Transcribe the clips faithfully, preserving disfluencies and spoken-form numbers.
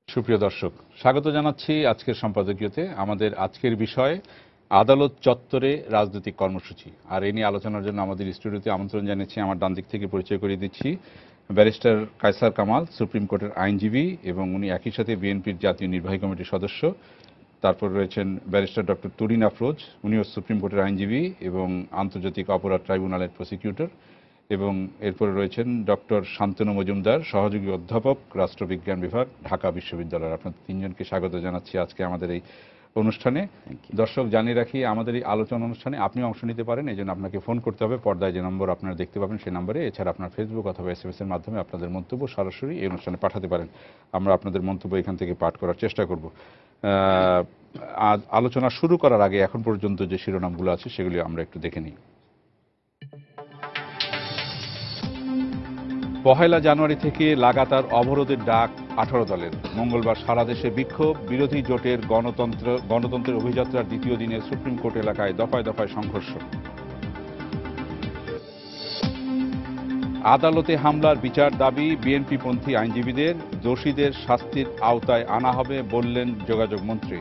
সুপ্রিয় দর্শক, স্বাগত জানাচ্ছি আজকের সম্পাদকীয়তে। আমাদের আজকের বিষয় আদালত চত্বরে রাজনৈতিক কর্মসূচি। আর এ নিয়ে আলোচনার জন্য আমাদের স্টুডিওতে আমন্ত্রণ জানিয়েছি, আমার ডান দিক থেকে পরিচয় করিয়ে দিচ্ছি, ব্যারিস্টার কায়সার কামাল, সুপ্রিম কোর্টের আইনজীবী এবং উনি একই সাথে বিএনপির জাতীয় নির্বাহী কমিটির সদস্য। তারপর রয়েছেন ব্যারিস্টার ডক্টর তুরিন আফরোজ, উনিও সুপ্রিম কোর্টের আইনজীবী এবং আন্তর্জাতিক অপরাধ ট্রাইব্যুনালের প্রসিকিউটর। এবং এরপরে রয়েছেন ডক্টর শান্তনু মজুমদার, সহযোগী অধ্যাপক, রাষ্ট্রবিজ্ঞান বিভাগ, ঢাকা বিশ্ববিদ্যালয়। আপনাদের তিনজনকে স্বাগত জানাচ্ছি আজকে আমাদের এই অনুষ্ঠানে। দর্শক, জানিয়ে রাখি, আমাদের এই আলোচনা অনুষ্ঠানে আপনি অংশ নিতে পারেন, এই জন্য আপনাকে ফোন করতে হবে। পর্দায় যে নম্বর আপনারা দেখতে পাবেন সেই নম্বরে, এছাড়া আপনার ফেসবুক অথবা এস এম এস এর মাধ্যমে আপনাদের মন্তব্য সরাসরি এই অনুষ্ঠানে পাঠাতে পারেন। আমরা আপনাদের মন্তব্য এখান থেকে পাঠ করার চেষ্টা করব। আজ আলোচনা শুরু করার আগে এখন পর্যন্ত যে শিরোনামগুলো আছে সেগুলি আমরা একটু দেখে নিই। পহেলা জানুয়ারি থেকে লাগাতার অবরোধের ডাক আঠারো দলের। মঙ্গলবার সারা দেশে বিক্ষোভ, বিরোধী জোটের গণতন্ত্র গণতন্ত্রের অভিযাত্রার দ্বিতীয় দিনে সুপ্রিম কোর্ট এলাকায় দফায় দফায় সংঘর্ষ। আদালতে হামলার বিচার দাবি বিএনপিপন্থী আইনজীবীদের, দোষীদের শাস্তির আওতায় আনা হবে বললেন যোগাযোগ মন্ত্রী।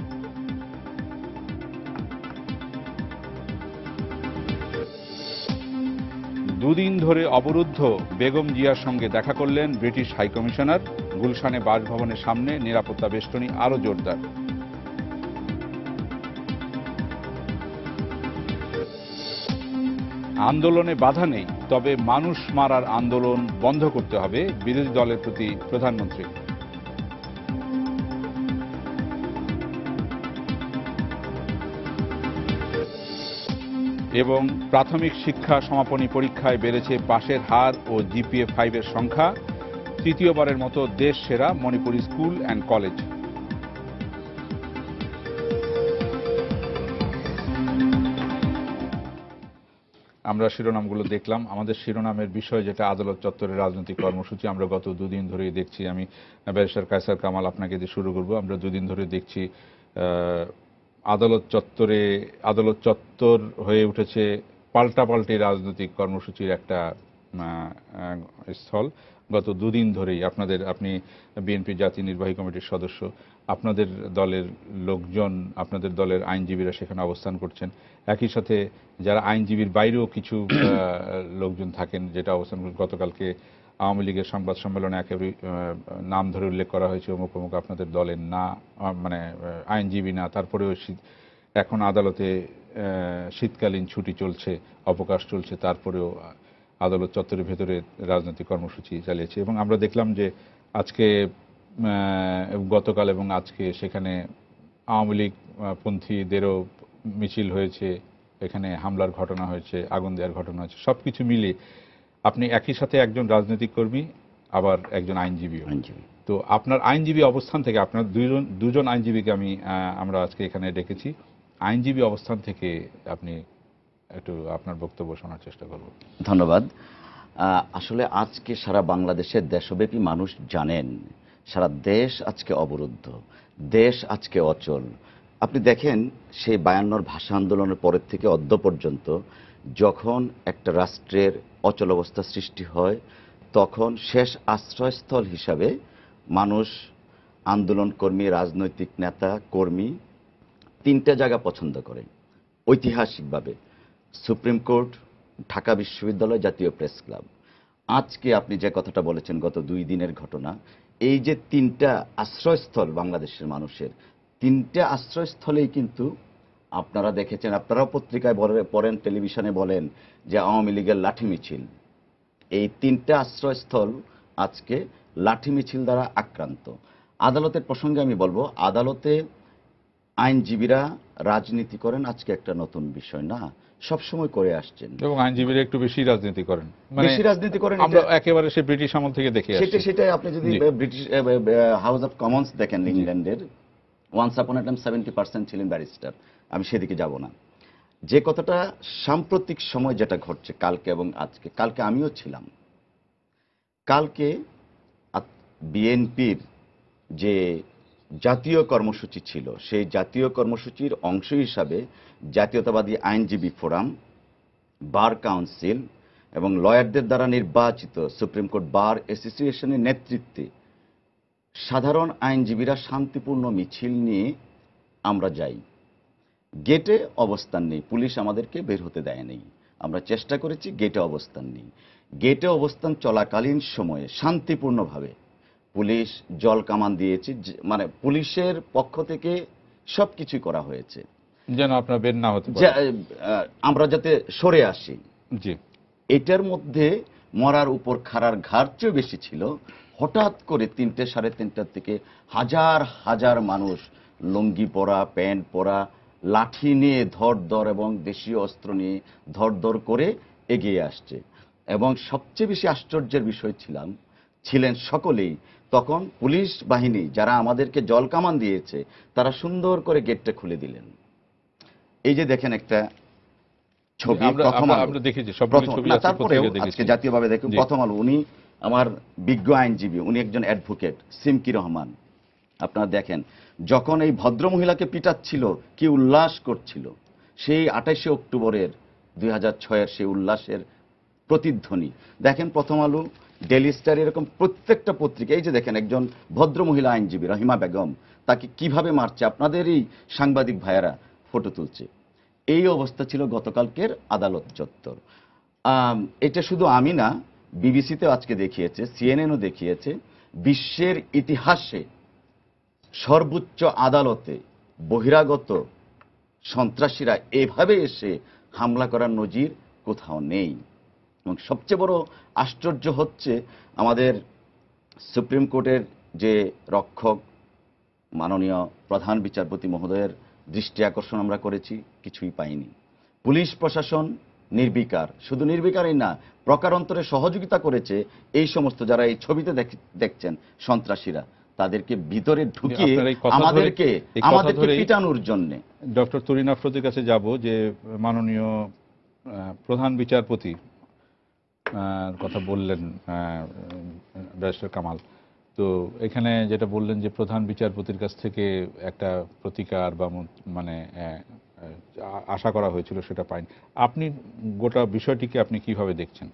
দুদিন ধরে অবরুদ্ধ বেগম জিয়ার সঙ্গে দেখা করলেন ব্রিটিশ হাইকমিশনার। গুলশানে বাসভবনের সামনে নিরাপত্তা বেষ্টনী আরও জোরদার। আন্দোলনে বাধা নেই, তবে মানুষ মারার আন্দোলন বন্ধ করতে হবে বিরোধী দলের প্রতি প্রধানমন্ত্রী। এবং প্রাথমিক শিক্ষা সমাপনী পরীক্ষায় বেড়েছে পাশের হার ও জিপিএ ফাইভের সংখ্যা। তৃতীয়বারের মতো দেশ সেরা মণিপুরি স্কুল অ্যান্ড কলেজ। আমরা শিরোনামগুলো দেখলাম। আমাদের শিরোনামের বিষয় যেটা আদালত চত্বরের রাজনৈতিক কর্মসূচি, আমরা গত দুদিন ধরেই দেখছি। আমি ব্যারিস্টার কায়সার কামাল আপনাকে দিয়ে শুরু করব। আমরা দুদিন ধরে দেখছি আদালত চত্বরে আদালত চত্বর হয়ে উঠেছে পাল্টাপাল্টি রাজনৈতিক কর্মসূচির একটা স্থল। গত দুদিন ধরেই আপনাদের আপনি বিএনপি জাতীয় নির্বাহী কমিটির সদস্য, আপনাদের দলের লোকজন, আপনাদের দলের আইনজীবীরা সেখানে অবস্থান করছেন। একই সাথে যারা আইনজীবীর বাইরেও কিছু লোকজন থাকেন, যেটা অবস্থান গতকালকে আওয়ামী লীগের সংবাদ সম্মেলনে একেবারে নাম ধরে উল্লেখ করা হয়েছে, অমুক অমুক আপনাদের দলের না, মানে আইনজীবী না। তারপরেও এখন আদালতে শীতকালীন ছুটি চলছে, অবকাশ চলছে, তারপরেও আদালত চত্বরের ভেতরে রাজনৈতিক কর্মসূচি চালিয়েছে। এবং আমরা দেখলাম যে আজকে, গতকাল এবং আজকে সেখানে আওয়ামী লীগ পন্থীদেরও মিছিল হয়েছে, এখানে হামলার ঘটনা হয়েছে, আগুন দেওয়ার ঘটনা হয়েছে। সব কিছু মিলে আপনি একই সাথে একজন রাজনৈতিক কর্মী, আবার একজন আইনজীবী। তো আপনার আইনজীবী অবস্থান থেকে, আপনার দুজন দুজন আইনজীবীকে আমি আমরা আজকে এখানে ডেকেছি। আইনজীবী অবস্থান থেকে আপনি একটু আপনার বক্তব্য শোনার চেষ্টা করব। ধন্যবাদ। আসলে আজকে সারা বাংলাদেশের দেশব্যাপী মানুষ জানেন, সারা দেশ আজকে অবরুদ্ধ, দেশ আজকে অচল। আপনি দেখেন, সেই বায়ান্নর ভাষা আন্দোলনের পরের থেকে অদ্য পর্যন্ত যখন একটা রাষ্ট্রের অচল অবস্থা সৃষ্টি হয়, তখন শেষ আশ্রয়স্থল হিসাবে মানুষ, আন্দোলন কর্মী, রাজনৈতিক নেতা, কর্মী তিনটা জায়গা পছন্দ করে ঐতিহাসিকভাবে: সুপ্রিম কোর্ট, ঢাকা বিশ্ববিদ্যালয়, জাতীয় প্রেস ক্লাব। আজকে আপনি যে কথাটা বলেছেন, গত দুই দিনের ঘটনা, এই যে তিনটা আশ্রয়স্থল বাংলাদেশের মানুষের, তিনটা আশ্রয়স্থলেই কিন্তু আপনারা দেখেছেন, আপনারাও পত্রিকায় পড়েন, টেলিভিশনে বলেন যে আওয়ামী লীগের লাঠি মিছিল। এই তিনটা আশ্রয়স্থল আজকে লাঠি মিছিল দ্বারা আক্রান্ত। আদালতের প্রসঙ্গে আমি বলবো, আদালতে আইনজীবীরা রাজনীতি করেন আজকে একটা নতুন বিষয় না, সবসময় করে আসছেন। এবং আইনজীবীরা একটু বেশি রাজনীতি করেন, বেশি রাজনীতি করেন, আমরা একেবারে সে ব্রিটিশ আমল থেকে দেখে আসছি। সেটা সেটাই আপনি যদি ব্রিটিশ হাউস অফ কমন্স দেখেন ইংল্যান্ডের, once upon a time seventy percent ছিলেন ব্যারিস্টার। আমি সেদিকে যাব না। যে কথাটা সাম্প্রতিক সময় যেটা ঘটছে কালকে এবং আজকে, কালকে আমিও ছিলাম। কালকে বিএনপির যে জাতীয় কর্মসূচি ছিল, সেই জাতীয় কর্মসূচির অংশ হিসাবে জাতীয়তাবাদী আইনজীবী ফোরাম, বার কাউন্সিল এবং লয়ারদের দ্বারা নির্বাচিত সুপ্রিম কোর্ট বার অ্যাসোসিয়েশনের নেতৃত্বে সাধারণ আইনজীবীরা শান্তিপূর্ণ মিছিল নিয়ে আমরা যাই, গেটে অবস্থান নেই, পুলিশ আমাদেরকে বের হতে দেয়নি। আমরা চেষ্টা করেছি, গেটে অবস্থান নেই। গেটে অবস্থান চলাকালীন সময়ে শান্তিপূর্ণভাবে পুলিশ জল কামান দিয়েছে, মানে পুলিশের পক্ষ থেকে সবকিছুই করা হয়েছে যেন আপনার বের না হতে পারে, যে আহ, আমরা যাতে সরে আসি। জি, এটার মধ্যে মরার উপর খাড়ার ঘাড় চেয়ে বেশি ছিল। হঠাৎ করে তিনটে সাড়ে তিনটার থেকে হাজার হাজার মানুষ লুঙ্গি পরা, প্যান্ট পরা, লাঠি নিয়ে ধর ধর এবং দেশীয় অস্ত্র নিয়ে ধর ধর করে এগিয়ে আসছে। এবং সবচেয়ে বেশি আশ্চর্যের বিষয় ছিলাম ছিলেন সকলেই, তখন পুলিশ বাহিনী যারা আমাদেরকে জল কামান দিয়েছে তারা সুন্দর করে গেটটা খুলে দিলেন। এই যে দেখেন একটা ছবি, আমরা প্রথম আমরা- আলো। আমরা দেখেছি সবগুলো প্রথম ছবি না, আছে, তারপরেও পত্রিকায় দেখেছি। আজকে জাতীয়ভাবে দেখুন জি। প্রথম আলো, উনি আমার বিজ্ঞ আইনজীবী, উনি একজন অ্যাডভোকেট সিমকি রহমান। আপনারা দেখেন যখন এই ভদ্র মহিলাকে পিটাচ্ছিল কি উল্লাস করছিল, সেই আঠাশে অক্টোবরের দুই হাজার ছয়ের সেই উল্লাসের প্রতিধ্বনি দেখেন। প্রথম আলো, ডেইলি স্টার, এরকম প্রত্যেকটা পত্রিকা। এই যে দেখেন একজন ভদ্র মহিলা আইনজীবী রহিমা বেগম, তাকে কিভাবে মারছে আপনাদেরই সাংবাদিক ভাইয়েরা ফটো তুলছে। এই অবস্থা ছিল গতকালকের আদালত চত্বর। আম, এটা শুধু আমি না, বিবিসিতেও আজকে দেখিয়েছে, সিএনএনও দেখিয়েছে, বিশ্বের ইতিহাসে সর্বোচ্চ আদালতে বহিরাগত সন্ত্রাসীরা এভাবে এসে হামলা করার নজির কোথাও নেই। এবং সবচেয়ে বড় আশ্চর্য হচ্ছে আমাদের সুপ্রিম কোর্টের যে রক্ষক মাননীয় প্রধান বিচারপতি মহোদয়ের দৃষ্টি আকর্ষণ আমরা করেছি, কিছুই পাইনি। পুলিশ প্রশাসন নির্বিকার, শুধু নির্বিকারই না, প্রকারান্তরে সহযোগিতা করেছে এই সমস্ত যারা এই ছবিতে দেখ- দেখছেন সন্ত্রাসীরা, তাদেরকে ভিতরে ঢুকিয়ে আপনার এই কথা ধরে- আমাদেরকে এই কথা আমাদেরকে ধরেই পিটানোর জন্য। ডক্টর তুরিন আফরোজের কাছে যাব যে মাননীয় আহ, প্রধান বিচারপতি আহ, কথা বললেন ব্যারিস্টার কামাল, তো এখানে যেটা বললেন যে প্রধান বিচারপতির কাছ থেকে একটা প্রতিকার বা মত- মানে আহ, আহ, আশা করা হয়েছিল সেটা পাইনি। আপনি গোটা বিষয়টিকে আপনি কিভাবে দেখছেন?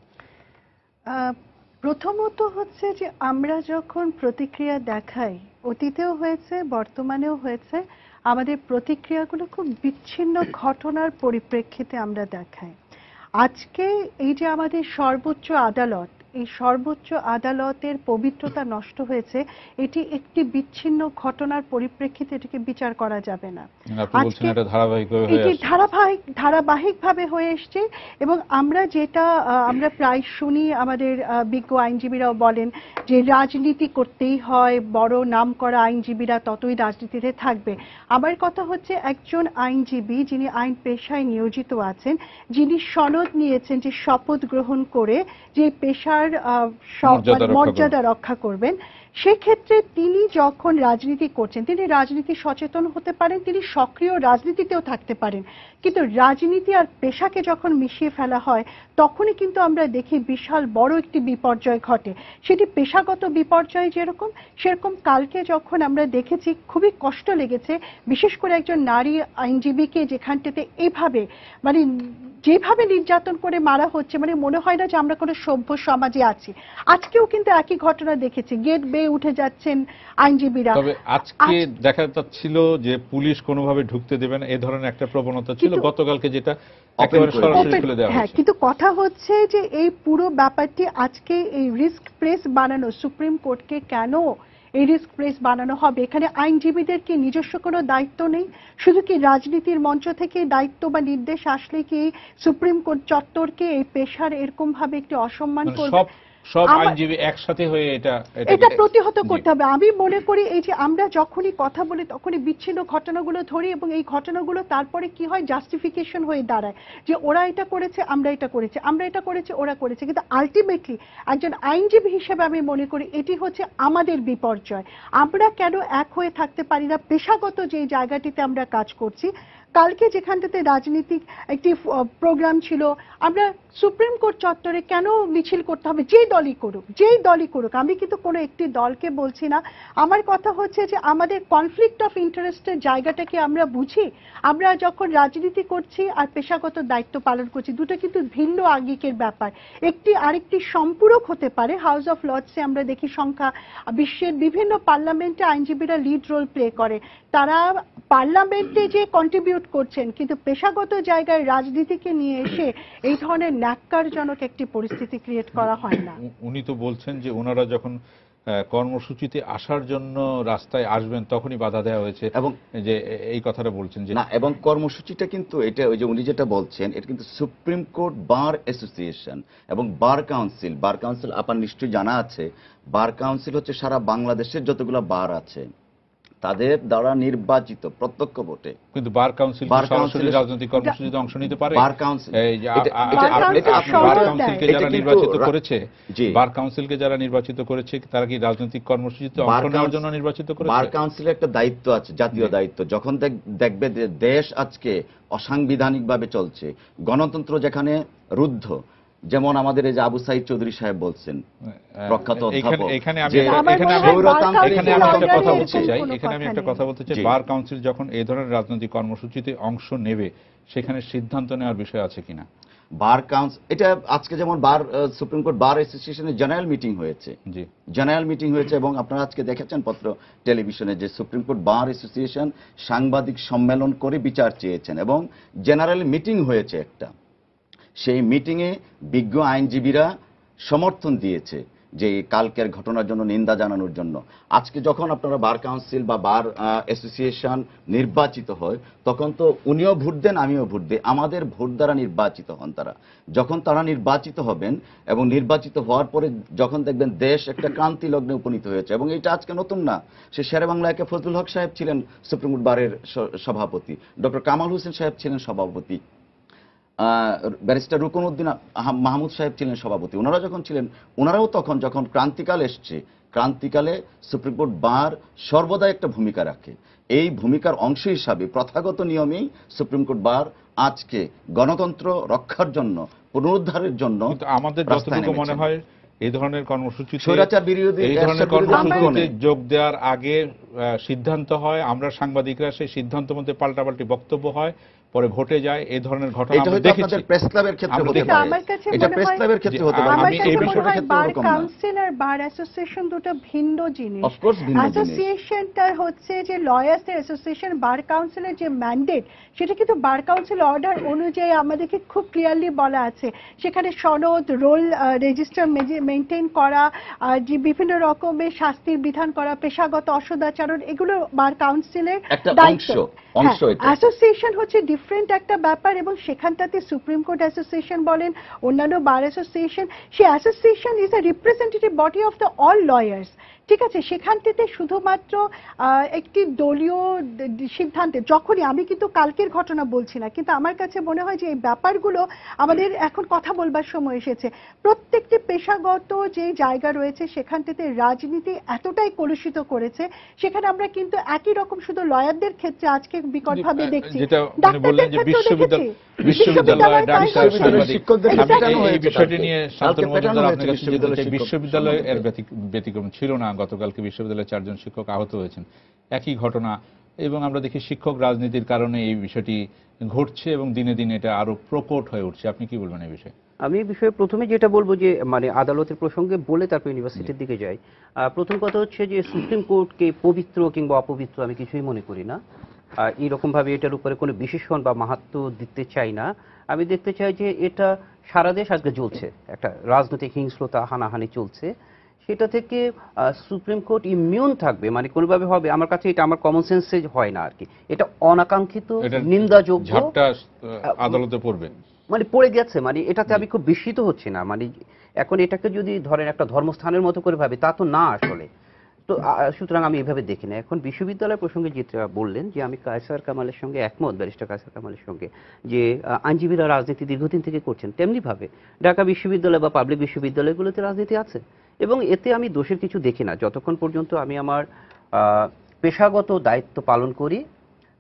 আহ, প্রথমত হচ্ছে যে আমরা যখন প্রতিক্রিয়া দেখাই, অতীতেও হয়েছে, বর্তমানেও হয়েছে, আমাদের প্রতিক্রিয়াগুলো খুব বিচ্ছিন্ন ঘটনার পরিপ্রেক্ষিতে আমরা দেখাই। আজকে এই যে আমাদের সর্বোচ্চ আদালত, এই সর্বোচ্চ আদালতের পবিত্রতা নষ্ট হয়েছে, এটি একটি বিচ্ছিন্ন ঘটনার পরিপ্রেক্ষিতে এটিকে বিচার করা যাবে না। আপনি বলছেন এটা ধারাবাহিকভাবে হয়ে এটি আসছে। ধারাবাহিক ধারাবাহিকভাবে হয়ে এসছে। এবং আমরা যেটা আহ, আমরা প্রায় শুনি, আমাদের আহ, বিজ্ঞ আইনজীবীরাও বলেন যে রাজনীতি করতেই হয়, বড় নাম করা আইনজীবীরা ততই রাজনীতিতে থাকবে। আমার কথা হচ্ছে একজন আইনজীবী যিনি আইন পেশায় নিয়োজিত আছেন, যিনি সনদ নিয়েছেন যে শপথ গ্রহণ করে যে পেশার আহ, সব- মর্যাদা রক্ষা মর্যাদা রক্ষা করবেন, সেক্ষেত্রে তিনি যখন রাজনীতি করছেন তিনি রাজনীতি সচেতন হতে পারেন, তিনি সক্রিয় রাজনীতিতেও থাকতে পারেন। কিন্তু রাজনীতি আর পেশাকে যখন মিশিয়ে ফেলা হয় তখনই কিন্তু আমরা দেখি বিশাল বড় একটি বিপর্যয় ঘটে। সেটি পেশাগত বিপর্যয় যেরকম, সেরকম কালকে যখন আমরা দেখেছি খুবই কষ্ট লেগেছে, বিশেষ করে একজন নারী আইনজীবীকে যেখানটাতে এভাবে মানে যেভাবে নির্যাতন করে মারা হচ্ছে, মানে মনে হয় না যে আমরা কোনো সভ্য সমাজে আছি। আজকেও কিন্তু একই ঘটনা দেখেছি, গেট বেয়ে উঠে যাচ্ছেন আইনজীবীরা। তবে আজকে দেখা যাচ্ছিল যে পুলিশ কোনোভাবে ঢুকতে দেবে না, এ ধরনের একটা প্রবণতা ছিল। কিন্তু- গতকালকে যেটা একেবারে করে সরাসরি Open- খুলে দেওয়া হ্যাঁ, হয়েছে। কিন্তু কথা হচ্ছে যে এই পুরো ব্যাপারটি আজকে এই রিস্ক প্রেস বানানো, সুপ্রিম কোর্টকে কেন এই রিস্ক প্রেস বানানো হবে? এখানে আইনজীবীদের কি নিজস্ব কোনো দায়িত্ব নেই? শুধু কি রাজনীতির মঞ্চ থেকে দায়িত্ব বা নির্দেশ আসলে কি সুপ্রিম কোর্ট চত্বরকে এই পেশার এরকম ভাবে একটি অসম্মান মানে করবে? সব সব আমার- আইনজীবী একসাথে হয়ে এটা এটা এটাকে- প্রতিহত জি। করতে হবে। আমি মনে করি এই যে আমরা যখনই কথা বলি তখনই বিচ্ছিন্ন ঘটনাগুলো ধরি এবং এই ঘটনাগুলো তারপরে কি হয়, জাস্টিফিকেশন হয়ে দাঁড়ায় যে ওরা এটা করেছে, আমরা এটা করেছি, আমরা এটা করেছি, ওরা করেছে। কিন্তু আলটিমেটলি একজন আইনজীবী হিসেবে আমি মনে করি এটি হচ্ছে আমাদের বিপর্যয়। আমরা কেন এক হয়ে থাকতে পারি না পেশাগত যে জায়গাটিতে আমরা কাজ করছি? কালকে যেখানটাতে রাজনীতিক একটি প্রোগ্রাম ছিল, আমরা সুপ্রিম কোর্ট চত্বরে কেন মিছিল করতে হবে? যেই দলই করুক, যেই দলই করুক, আমি কিন্তু কোনো একটি দলকে বলছি না। আমার কথা হচ্ছে যে আমাদের কনফ্লিক্ট অফ ইন্টারেস্টের জায়গাটাকে আমরা বুঝি। আমরা যখন রাজনীতি করছি আর পেশাগত দায়িত্ব পালন করছি, দুটো কিন্তু ভিন্ন আঙ্গিকের ব্যাপার। একটি আরেকটি সম্পূরক হতে পারে। হাউস অফ লর্ডসে আমরা দেখি সংখ্যা, বিশ্বের বিভিন্ন পার্লামেন্টে আইনজীবীরা লিড রোল প্লে করে। তারা পার্লামেন্টে যে কন্ট্রিবিউট করছেন, কিন্তু পেশাগত জায়গায় রাজনীতিকে নিয়ে এসে এই ধরনের ন্যাক্কারজনক একটি পরিস্থিতি ক্রিয়েট করা হয় না। উনি তো বলছেন যে ওনারা যখন কর্মসূচিতে আসার জন্য রাস্তায় আসবেন তখনই বাধা দেওয়া হয়েছে, এবং যে এই কথাটা বলছেন যে না, এবং কর্মসূচিটা কিন্তু এটা ওই যে উনি যেটা বলছেন এটা কিন্তু সুপ্রিম কোর্ট বার অ্যাসোসিয়েশন এবং বার কাউন্সিল। বার কাউন্সিল আপনার নিশ্চয়ই জানা আছে, বার কাউন্সিল হচ্ছে সারা বাংলাদেশের যতগুলো বার আছে তাদের দ্বারা নির্বাচিত প্রত্যক্ষ ভোটে। কিন্তু বার কাউন্সিল সরাসরি রাজনৈতিক কর্মসূচিতে অংশ নিতে পারে? বার কাউন্সিল বার কাউন্সিলকে যারা নির্বাচিত করেছে, বার কাউন্সিলকে যারা নির্বাচিত করেছে তারা কি রাজনৈতিক কর্মসূচিতে অংশ নেওয়ার জন্য নির্বাচিত করেছে? বার কাউন্সিলের একটা দায়িত্ব আছে, জাতীয় দায়িত্ব। যখন দেখবে যে দেশ আজকে অসাংবিধানিকভাবে চলছে, গণতন্ত্র যেখানে রুদ্ধ, যেমন আমাদের এই যে আবু সাইদ চৌধুরী সাহেব বলছেন, প্রখ্যাত অধ্যাপক, এখানে আমি একটা কথা বলতে চাই এখানে আমি একটা কথা বলতে চাই বার কাউন্সিল যখন এই ধরনের রাজনৈতিক কর্মসূচিতে অংশ নেবে সেখানে সিদ্ধান্ত নেওয়ার বিষয় আছে কিনা? বার কাউন্সিল এটা আজকে যেমন বার সুপ্রিম কোর্ট বার অ্যাসোসিয়েশনের জেনারেল মিটিং হয়েছে, জি জেনারেল মিটিং হয়েছে, এবং আপনারা আজকে দেখেছেন পত্র টেলিভিশনে যে সুপ্রিম কোর্ট বার অ্যাসোসিয়েশন সাংবাদিক সম্মেলন করে বিচার চেয়েছেন এবং জেনারেল মিটিং হয়েছে একটা। সেই মিটিংয়ে বিজ্ঞ আইনজীবীরা সমর্থন দিয়েছে যে কালকের ঘটনার জন্য নিন্দা জানানোর জন্য। আজকে যখন আপনারা বার কাউন্সিল বা বার অ্যাসোসিয়েশন নির্বাচিত হয় তখন তো উনিও ভোট দেন, আমিও ভোট দিই, আমাদের ভোট দ্বারা নির্বাচিত হন তারা। যখন তারা নির্বাচিত হবেন এবং নির্বাচিত হওয়ার পরে যখন দেখবেন দেশ একটা ক্রান্তি লগ্নে উপনীত হয়েছে, এবং এটা আজকে নতুন না, সে শেরে বাংলা একে ফজলুল হক সাহেব ছিলেন সুপ্রিম কোর্ট বারের সভাপতি, ডক্টর কামাল হোসেন সাহেব ছিলেন সভাপতি, ব্যারিস্টার রুকনউদ্দিন মাহমুদ সাহেব ছিলেন সভাপতি। ওনারা যখন ছিলেন, ওনারাও তখন যখন ক্রান্তিকাল এসছে, ক্রান্তিকালে সুপ্রিম কোর্ট বার সর্বদা একটা ভূমিকা রাখে। এই ভূমিকার অংশ হিসাবে প্রথাগত নিয়মেই সুপ্রিম কোর্ট বার আজকে গণতন্ত্র রক্ষার জন্য, পুনরুদ্ধারের জন্য আমাদের যতটুকু মনে হয় এই ধরনের কর্মসূচি স্বৈরাচার বিরোধী এই ধরনের কর্মসূচিতে যোগ দেওয়ার আগে সিদ্ধান্ত হয়, আমরা সাংবাদিকরা সেই সিদ্ধান্ত মধ্যে পাল্টাপাল্টি বক্তব্য হয়, পরে ভোটে যায়, এই ধরনের ঘটনা আমরা দেখেছি। প্রেস ক্লাবের ক্ষেত্রে হতে পারে, এটা প্রেস ক্লাবের ক্ষেত্রে হতে পারে। আমি এই বিষয়টা ক্ষেত্রে বার কাউন্সিল আর বার অ্যাসোসিয়েশন দুটো ভিন্ন জিনিস। অ্যাসোসিয়েশনটা হচ্ছে যে লয়ার্স এর অ্যাসোসিয়েশন, বার কাউন্সিলের যে ম্যান্ডেট সেটা কিন্তু বার কাউন্সিল অর্ডার অনুযায়ী আমাদেরকে খুব ক্লিয়ারলি বলা আছে। সেখানে সনদ, রোল রেজিস্টার মেইনটেইন করা, যে বিভিন্ন রকমের শাস্তির বিধান করা, পেশাগত অসদাচরণ, এগুলো বার কাউন্সিলের দায়িত্ব। অ্যাসোসিয়েশন হচ্ছে ডিফারেন্ট একটা ব্যাপার, এবং সেখানটাতে সুপ্রিম কোর্ট অ্যাসোসিয়েশন বলেন, অন্যান্য বার অ্যাসোসিয়েশন, সেই association is a representative body of the all lawyers. ঠিক আছে, সেখানটাতে শুধুমাত্র একটি দলীয় সিদ্ধান্তে, যখনই, আমি কিন্তু কালকের ঘটনা বলছি না, কিন্তু আমার কাছে মনে হয় যে এই ব্যাপারগুলো আমাদের এখন কথা বলবার সময় এসেছে। প্রত্যেকটি পেশাগত যে জায়গা রয়েছে সেখানটাতে রাজনীতি এতটাই কলুষিত করেছে, সেখানে আমরা কিন্তু একই রকম শুধু লয়ারদের ক্ষেত্রে আজকে বিকটভাবে দেখছি, ডাক্তারদের ক্ষেত্রেও দেখেছি, বিশ্ববিদ্যালয়, ডাক্তার, এই বিষয়টি নিয়ে শান্তনু মজুমদার আপনার কাছে যেতে চাই। বিশ্ববিদ্যালয় এর ব্যতিক্রম ছিল না, গতকালকে বিশ্ববিদ্যালয়ের চারজন শিক্ষক আহত হয়েছেন, একই ঘটনা, এবং আমরা দেখি শিক্ষক রাজনীতির কারণে এই বিষয়টি ঘটছে এবং দিনে দিনে এটা আরো প্রকট হয়ে উঠছে। আপনি কি বলবেন এই বিষয়ে? আমি এই বিষয়ে প্রথমে যেটা বলবো যে মানে আদালতের প্রসঙ্গে বলে তারপর ইউনিভার্সিটির দিকে যাই। প্রথম কথা হচ্ছে যে সুপ্রিম কোর্টকে পবিত্র কিংবা অপবিত্র আমি কিছুই মনে করি না। এইরকম ভাবে এটার উপরে কোনো বিশেষণ বা মাহাত্ম্য দিতে চাই না। আমি দেখতে চাই যে এটা সারা দেশ আজকে জ্বলছে, একটা রাজনৈতিক হিংস্রতা, হানাহানি চলছে, সেটা থেকে সুপ্রিম কোর্ট ইমিউন থাকবে মানে কোনোভাবে হবে, আমার কাছে এটা আমার কমন সেন্সে হয় না আর কি। এটা অনাকাঙ্ক্ষিত, নিন্দাযোগ্য, আদালতে পড়বে মানে পড়ে গেছে, মানে এটাতে আমি খুব বিস্মিত হচ্ছি না। মানে এখন এটাকে যদি ধরেন একটা ধর্মস্থানের মতো করে ভাবে, তা তো না আসলে। তো সুতরাং আমি এভাবে দেখি না। এখন বিশ্ববিদ্যালয় প্রসঙ্গে যেটা বললেন যে আমি কায়সার কামালের সঙ্গে একমত, ব্যারিস্টার কায়সার কামালের সঙ্গে, যে আইনজীবীরা রাজনীতি দীর্ঘদিন থেকে করছেন, তেমনিভাবে ঢাকা বিশ্ববিদ্যালয় বা পাবলিক বিশ্ববিদ্যালয়গুলোতে রাজনীতি আছে, এবং এতে আমি দোষের কিছু দেখি না যতক্ষণ পর্যন্ত আমি আমার পেশাগত দায়িত্ব পালন করি,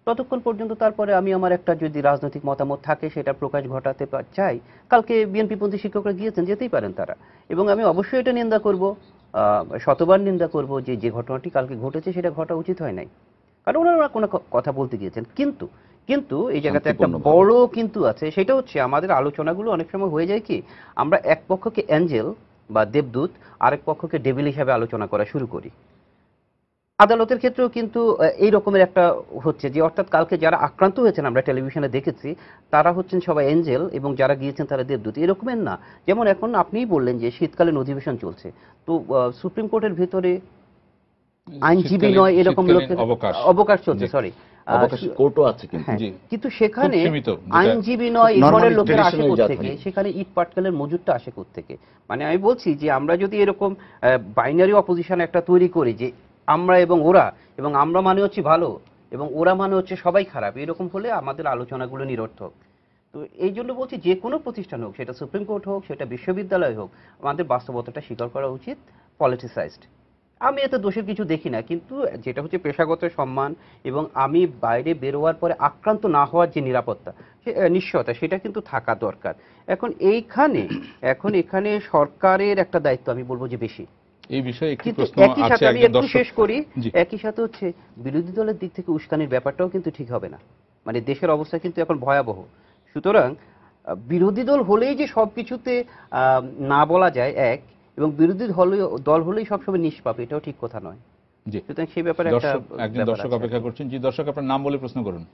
ততক্ষণ পর্যন্ত তারপরে আমি আমার একটা যদি রাজনৈতিক মতামত থাকে সেটা প্রকাশ ঘটাতে পা- চাই। কালকে বিএনপি পন্থী শিক্ষকরা গিয়েছেন, যেতেই পারেন তারা, এবং আমি অবশ্যই এটা নিন্দা করব, আহ, শতবার নিন্দা করব যে যে ঘটনাটি কালকে ঘটেছে সেটা ঘটা উচিত হয় নাই, কারণ ওনারা কোনো ক- কথা বলতে গিয়েছেন। কিন্তু কিন্তু এই জায়গাতে একটা শান্তিপূর্ণভাবে। বড় কিন্তু আছে, সেটা হচ্ছে আমাদের আলোচনাগুলো অনেক সময় হয়ে যায় কি, আমরা এক পক্ষকে অ্যাঞ্জেল বা দেবদূত, আরেক পক্ষকে ডেভিল হিসাবে আলোচনা করা শুরু করি। আদালতের ক্ষেত্রেও কিন্তু আহ, এই রকমের একটা হচ্ছে যে, অর্থাৎ কালকে যারা আক্রান্ত হয়েছেন আমরা টেলিভিশনে দেখেছি, তারা হচ্ছেন সবাই এঞ্জেল এবং যারা গিয়েছেন তারা দেবদূত, এরকমের না। যেমন এখন আপনিই বললেন যে শীতকালীন অধিবেশন চলছে, তো আহ, সুপ্রিম কোর্টের ভিতরে আইনজীবী শীতকালীন- নয় এরকম শীতকালীন লোকের অবকাশ। অবকাশ চলছে, জি। সরি, অবকাশ কোর্টও আছে কিন্তু। হ্যাঁ, জি। কিন্তু সেখানে খুব সীমিত, যেটা আইনজীবী নয় এই normally ধরনের লোকেরা আসে traditional জাত থেকে, হয়। সেখানে ইট পাটকেলের মজুরটা আসে থেকে। মানে আমি বলছি যে আমরা যদি এরকম বাইনারি অপোজিশন একটা তৈরি করি যে আমরা এবং ওরা, এবং আমরা মানে হচ্ছে ভালো এবং ওরা মানে হচ্ছে সবাই খারাপ, এরকম হলে আমাদের আলোচনাগুলো নিরর্থক। তো এই জন্য বলছি যে কোনো প্রতিষ্ঠান হোক, সেটা সুপ্রিম কোর্ট হোক, সেটা বিশ্ববিদ্যালয় হোক, আমাদের বাস্তবতাটা স্বীকার করা উচিত। পলিটিসাইজড আমি এতে দোষের কিছু দেখি না, কিন্তু যেটা হচ্ছে পেশাগত সম্মান এবং আমি বাইরে বেরোয়ার পরে আক্রান্ত না হওয়ার যে নিরাপত্তা, সে আহ, নিশ্চয়তা, সেটা কিন্তু থাকা দরকার। এখন এইখানে এখন এখানে সরকারের একটা দায়িত্ব আমি বলবো যে বেশি। এই বিষয়ে একটি কিন্তু প্রশ্ন একই আছে সাথে আমি একজন একটু দর্শক। শেষ করি, জি। একই সাথে হচ্ছে বিরোধী দলের দিক থেকে উস্কানির ব্যাপারটাও কিন্তু ঠিক হবে না। মানে দেশের অবস্থা কিন্তু এখন ভয়াবহ। সুতরাং আহ, বিরোধী দল হলেই যে সবকিছুতে আহ, না বলা যায় এক, এবং বিরোধী হলে দল হলেই সবসময় নিষ্পাপ, এটাও ঠিক কথা নয়। জি। সুতরাং সেই ব্যাপারে একটা দর্শক একজন ব্যাপার দর্শক আছে। অপেক্ষা করছেন। জি, দর্শক আপনার নাম বলে প্রশ্ন করুন।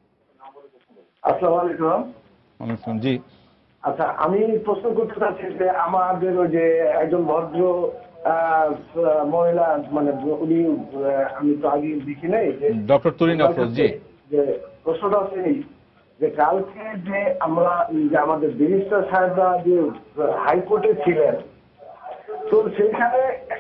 আসসালামু আলাইকুম। ওয়ালাইকুম আসসালাম। জি। আচ্ছা, আমি প্রশ্ন করতে চাচ্ছি যে আমাদের ওই যে একজন ভদ্র আহ, মহিলা, মানে উনি আহ, আমি তো আগে দেখি নাই যে ডক্টর তুরিন আফরোজ। জি। যে প্রশ্নটা হচ্ছে এই যে কালকে যে আমরা যে আমাদের ব্যারিস্টার সাহেবরা যে হাইকোর্টে ছিলেন, তো সেইখানে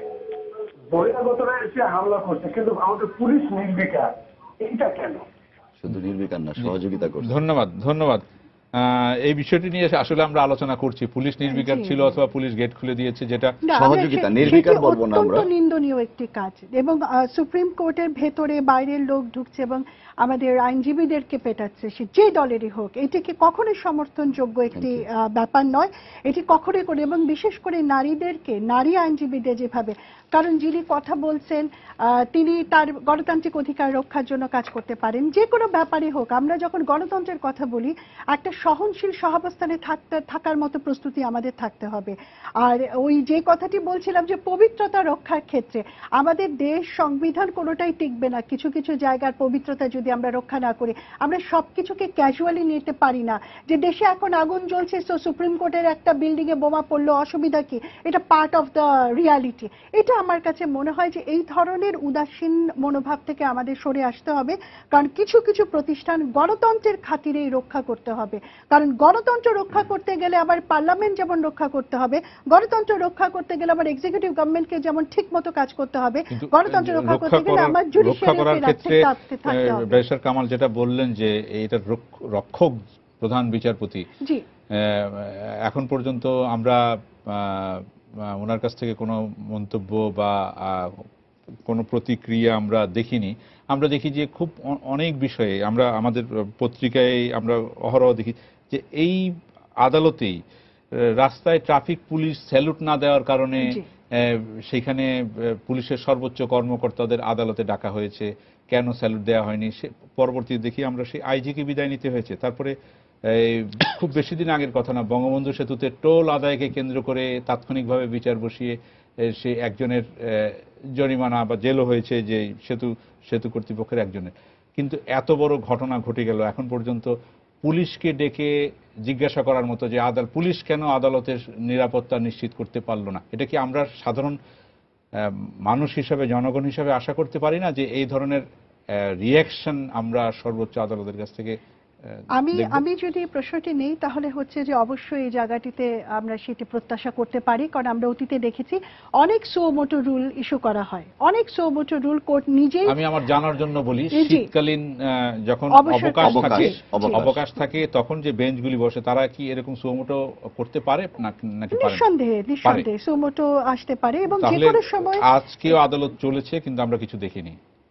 বহিরাগতরা এসে হামলা করছে, কিন্তু আমাদের পুলিশ নির্বিকার, এইটা কেন? শুধু নির্বিকার না, সহযোগিতা করছে। ধন্যবাদ, ধন্যবাদ। আহ, এই বিষয়টি নিয়ে আসলে আমরা আলোচনা করছি, পুলিশ নির্বিকার জি, ছিল জি। অথবা পুলিশ গেট খুলে দিয়েছে, যেটা না, আমরা সহযোগিতা, সে- নির্বিকার সেটি বলবো না আমরা। অত্যন্ত নিন্দনীয় একটি কাজ, এবং আহ, সুপ্রিম কোর্টের ভেতরে বাইরের লোক ঢুকছে এবং আমাদের আইনজীবীদেরকে পেটাচ্ছে, সে যে দলেরই হোক, এটিকে কখনোই সমর্থনযোগ্য একটি আহ, ব্যাপার নয়। এটি কখনোই করে, এবং বিশেষ করে নারীদেরকে, নারী আইনজীবীদের যেভাবে, কারণ যিনি কথা বলছেন আহ, তিনি তার গণতান্ত্রিক অধিকার রক্ষার জন্য কাজ করতে পারেন, যে কোনো ব্যাপারে হোক। আমরা যখন গণতন্ত্রের কথা বলি, একটা সহনশীল সহাবস্থানে থাকতে থাকার মতো প্রস্তুতি আমাদের থাকতে হবে। আর ওই যে কথাটি বলছিলাম যে পবিত্রতা রক্ষার ক্ষেত্রে আমাদের দেশ, সংবিধান কোনোটাই টিকবে না কিছু কিছু জায়গার পবিত্রতা যদি আমরা রক্ষা না করি। আমরা সবকিছুকে ক্যাজুয়ালি নিতে পারি না, যে দেশে এখন আগুন জ্বলছে, তো সুপ্রিম কোর্টের একটা বিল্ডিং এ বোমা পড়লো, অসুবিধা কি? এটা পার্ট অফ দ্য রিয়ালিটি। এটা আমার কাছে মনে হয় যে এই ধরনের উদাসীন মনোভাব থেকে আমাদের সরে আসতে হবে, কারণ কিছু কিছু প্রতিষ্ঠান গণতন্ত্রের খাতিরেই রক্ষা করতে হবে। কারণ গণতন্ত্র রক্ষা করতে গেলে আবার পার্লামেন্ট যেমন রক্ষা করতে হবে, গণতন্ত্র রক্ষা করতে গেলে আবার এক্সিকিউটিভ গভর্নমেন্টকে যেমন ঠিক মতো কাজ করতে হবে, কিন্তু গণতন্ত্র রক্ষা করতে গেলে করার- আমার রক্ষা করার জুডিশিয়ারিকে ক্ষেত্রে রাখতে থাকতে হবে। ব্যারিস্টার কামাল যেটা বললেন যে এটার রক্ষ- রক্ষক প্রধান বিচারপতি, জি। আহ, এখন পর্যন্ত আমরা আহ, আহ, ওনার কাছ থেকে কোনো মন্তব্য বা আহ, কোনো প্রতিক্রিয়া আমরা দেখিনি। আমরা দেখি যে খুব অ- অনেক বিষয়ে আমরা আমাদের পত্রিকায় আমরা অহরহ দেখি যে এই আদালতেই আহ, রাস্তায় ট্রাফিক পুলিশ স্যালুট না দেওয়ার কারণে জি। আহ, সেখানে আহ, পুলিশের সর্বোচ্চ কর্মকর্তাদের আদালতে ডাকা হয়েছে, কেন স্যালুট দেওয়া হয়নি, সে পরবর্তীতে দেখি আমরা সেই আইজিকে বিদায় নিতে হয়েছে। তারপরে এই খুব বেশি দিন আগের কথা না, বঙ্গবন্ধু সেতুতে টোল আদায়কে কেন্দ্র করে তাৎক্ষণিকভাবে বিচার বসিয়ে এ, সে একজনের আহ, জরিমানা বা জেলও হয়েছে, যে সেতু সেতু কর্তৃপক্ষের একজনের। কিন্তু এত বড় ঘটনা ঘটে গেল, এখন পর্যন্ত পুলিশকে ডেকে জিজ্ঞাসা করার মতো যে আদালত পুলিশ কেন আদালতের নিরাপত্তা নিশ্চিত করতে পারলো না, এটা কি আমরা সাধারণ আহ, মানুষ হিসাবে, জনগণ হিসাবে আশা করতে পারি না যে এই ধরনের রিয়াকশন আমরা সর্বোচ্চ আদালতের কাছ থেকে আহ, আমি দেখব? আমি যদি এই প্রশ্নটি নেই, তাহলে হচ্ছে যে অবশ্যই এই জায়গাটিতে আমরা সেটি প্রত্যাশা করতে পারি, কারণ আমরা অতীতে দেখেছি অনেক সুমোটো রুল ইস্যু করা হয়, অনেক সুমোটো রুল কোর্ট নিজেই। আমি আমার জানার জন্য বলি, জি। শীতকালীন আহ, যখন অবসর অবকাশ অবকাশ, থাকে অবকাশ। অবকাশ থাকে তখন যে বেঞ্চগুলি বসে, তারা কি এরকম সুমোটো করতে পারে না- নাকি পারে না? নিঃসন্দেহে নিঃসন্দেহে সুমোটো আসতে পারে, এবং যে তাহলে কোনো সময় আজকেও আদালত চলেছে কিন্তু আমরা কিছু দেখিনি।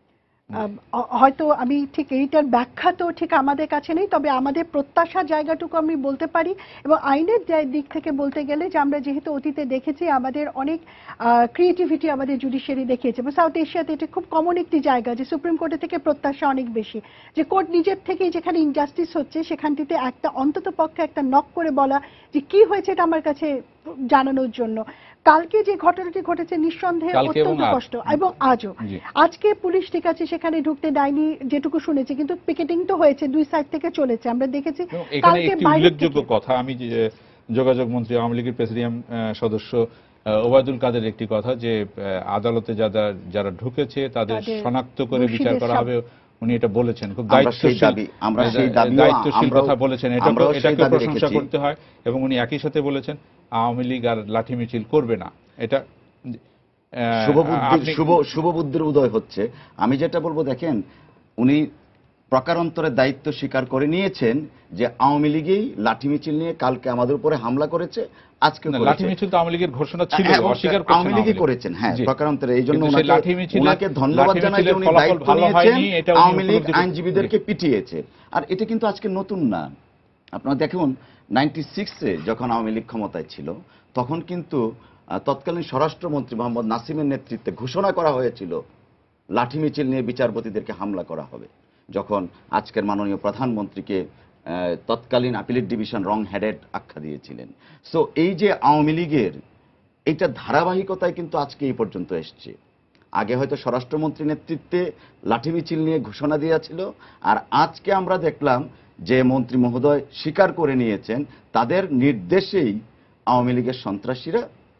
আম, হ- হয়তো আমি ঠিক এইটার ব্যাখ্যা তো ঠিক আমাদের কাছে নেই, তবে আমাদের প্রত্যাশার জায়গাটুকু আমি বলতে পারি। এবং আইনের যে- দিক থেকে বলতে গেলে যে আমরা যেহেতু অতীতে দেখেছি আমাদের অনেক ক্রিয়েটিভিটি আমাদের জুডিশিয়ারি দেখিয়েছে, এবং সাউথ এশিয়াতে এটা খুব কমন একটি জায়গা যে সুপ্রিম কোর্টের থেকে প্রত্যাশা অনেক বেশি, যে কোর্ট নিজের থেকেই যেখানে ইনজাস্টিস হচ্ছে সেখানটিতে একটা অন্তত পক্ষে একটা নক করে বলা যে কি হয়েছে এটা আমার কাছে জানানোর জন্য। কালকে যে ঘটনাটি ঘটেছে নিঃসন্দেহে কালকে এবং অত্যন্ত আজ। কষ্ট, এবং আজও জি। আজকে পুলিশ ঠিক আছে সেখানে ঢুকতে দেয়নি যেটুকু শুনেছি, কিন্তু পিকেটিং তো হয়েছে, দুই সাইড থেকে চলেছে আমরা দেখেছি। এবং এখানে কালকে একটি বাইরে উল্লেখযোগ্য থেকে কথা, আমি যে যোগাযোগ মন্ত্রী আওয়ামী লীগের প্রেসিডিয়াম আহ, সদস্য আহ, ওবায়দুল কাদের একটি কথা যে আহ, আদালতে যারা যারা ঢুকেছে তাদের তাদের শনাক্ত করে বিচার দোষীদের করা সব- হবে, উনি এটা বলেছেন খুব আমরা সেই দায়িত্বশীল দাবি আমরা সেই আহ, দাবিও দায়িত্বশীল আমরাও- কথা বলেছেন, এটাকে আমরাও সেই এটাকে দাবি প্রশংসা রেখেছি। করতে হয়। এবং উনি একই সাথে বলেছেন আওয়ামী লীগ আর লাঠি মিছিল করবে না। এটা আহ, শুভবুদ্ধির আপনি- শুভ শুভবুদ্ধির উদয় হচ্ছে। আমি যেটা বলবো, দেখেন উনি প্রকারান্তরে দায়িত্ব স্বীকার করে নিয়েছেন যে আওয়ামী লীগই লাঠি মিছিল নিয়ে কালকে আমাদের উপরে হামলা করেছে, আজকে না, লাঠি মিছিল তো আওয়ামী লীগের ঘোষণা ছিল, হ্যাঁ, অস্বীকার করছেন আওয়ামী লীগই লীগ। করেছেন, হ্যাঁ, জি। প্রকারান্তরে এই জন্য কিন্তু সেই ওনাকে লাঠি মিছিলের- ওনাকে ধন্যবাদ লাঠি জানাই যে মিছিলের উনি ফলাফল দায়িত্ব ভালো নিয়েছেন, হয়নি, এটা উনি আওয়ামী লীগ উপলব্ধি করছেন। আইনজীবীদেরকে পিটিয়েছে। আর এটা কিন্তু আজকে নতুন না। আপনারা দেখুন নাইনটি সিক্সে যখন আওয়ামী লীগ ক্ষমতায় ছিল তখন কিন্তু আহ, তৎকালীন স্বরাষ্ট্রমন্ত্রী মোহাম্মদ নাসিমের নেতৃত্বে ঘোষণা করা হয়েছিল লাঠি মিছিল নিয়ে বিচারপতিদেরকে হামলা করা হবে। যখন আজকের মাননীয় প্রধানমন্ত্রীকে আহ, তৎকালীন আপিলেট ডিভিশন রং হেডেড আখ্যা দিয়েছিলেন। সো এই যে আওয়ামী লীগের এইটা ধারাবাহিকতায় কিন্তু আজকে এই পর্যন্ত এসছে। আগে হয়তো স্বরাষ্ট্রমন্ত্রী নেতৃত্বে লাঠি মিছিল নিয়ে ঘোষণা দিয়েছিল, আর আজকে আমরা দেখলাম যে মন্ত্রী মহোদয় স্বীকার করে নিয়েছেন তাদের নির্দেশেই আওয়ামী লীগের সন্ত্রাসীরা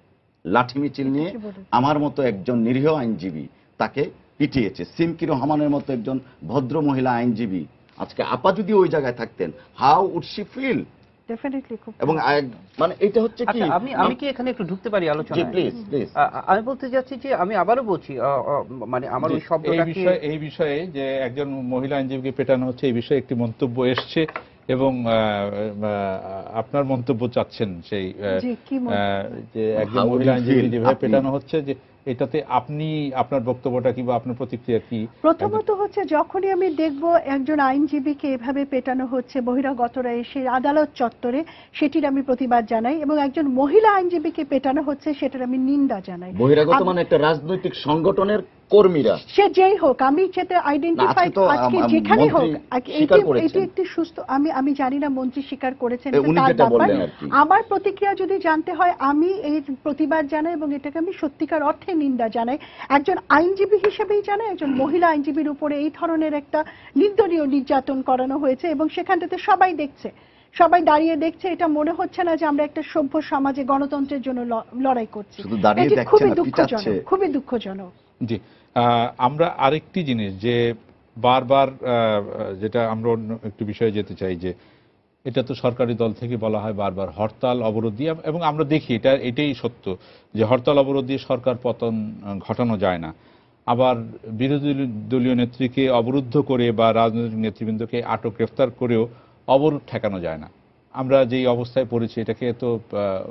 লাঠি মিছিল নিয়ে আমার মতো একজন নিরীহ আইনজীবী তাকে পিটিয়েছে। সিমকি রহমানের মতো একজন ভদ্র মহিলা আইনজীবী, আজকে আপা যদি ওই জায়গায় থাকতেন, how would she feel? Definitely খুব এবং আই- মানে এটা হচ্ছে কি, আচ্ছা, আমি আমি কি এখানে একটু ঢুকতে পারি জি আলোচনায়? Please please. আ- আ- আমি বলতে যাচ্ছি যে আমি আবারও বলছি আ, আ, মানে আমার ওই এই শব্দটাকে বিষয়ে এই বিষয়ে যে একজন মহিলা আইনজীবীকে পেটানো হচ্ছে এই বিষয়ে একটি মন্তব্য এসছে, এবং আহ, আহ, আপনার মন্তব্য চাচ্ছেন সেই আহ, জি, কি মন্তব্য? আহ, যে একজন How মহিলা will you আইনজীবী feel? যেভাবে আপনি- পেটানো হচ্ছে, যে এটাতে আপনি আপনার বক্তব্যটা কি বা আপনার প্রতিক্রিয়া কি? প্রথমত হচ্ছে যখনই আমি দেখব একজন আইনজীবীকে এভাবে পেটানো হচ্ছে বহিরাগতরা এসে আদালত চত্বরে, সেটির আমি প্রতিবাদ জানাই, এবং একজন মহিলা আইনজীবীকে পেটানো হচ্ছে সেটার আমি নিন্দা জানাই। বহিরাগত আমি- মানে একটা রাজনৈতিক সংগঠনের কর্মীরা। সে যেই হোক, আমি সেটা আইডেন্টিফাই আজকে তো, আজকে আম, আম, যেখানেই হোক, মন্ত্রী আজকে স্বীকার এটি করেছেন। এটি একটি সুস্থ, আমি আমি জানি না মন্ত্রী স্বীকার করেছেন এ, এটা উনি তার যেটা ব্যাপার। বললেন আর কি। আমার প্রতিক্রিয়া যদি জানতে হয়, আমি এই প্রতিবাদ জানাই এবং এটাকে আমি সত্যিকার অর্থে নিন্দা জানাই, একজন আইনজীবী হিসেবেই জানাই। একজন মহিলা আইনজীবীর উপরে এই ধরনের একটা নির্দলীয় নির্যাতন করানো হয়েছে, এবং সেখানটাতে সবাই দেখছে, সবাই দাঁড়িয়ে দেখছে। এটা মনে হচ্ছে না যে আমরা একটা সভ্য সমাজে গণতন্ত্রের জন্য ল- লড়াই করছি। শুধু দাঁড়িয়ে এটি দেখছে খুবই না, দুঃখজনক, পিটাচ্ছে। খুবই দুঃখজনক। জি, আহ, আমরা আরেকটি জিনিস যে বারবার আহ, যেটা আমরা অন্য একটু বিষয়ে যেতে চাই, যে এটা তো সরকারি দল থেকে বলা হয় বারবার হরতাল অবরোধ দিয়ে, এবং আমরা দেখি এটা এটাই সত্য যে হরতাল অবরোধ দিয়ে সরকার পতন আহ, ঘটানো যায় না। আবার বিরোধী দলীয় নেত্রীকে অবরুদ্ধ করে বা রাজনৈতিক নেতৃবৃন্দকে আটক গ্রেফতার করেও অবরোধ ঠেকানো যায় না। আমরা যেই অবস্থায় পড়েছি, এটাকে তো আহ,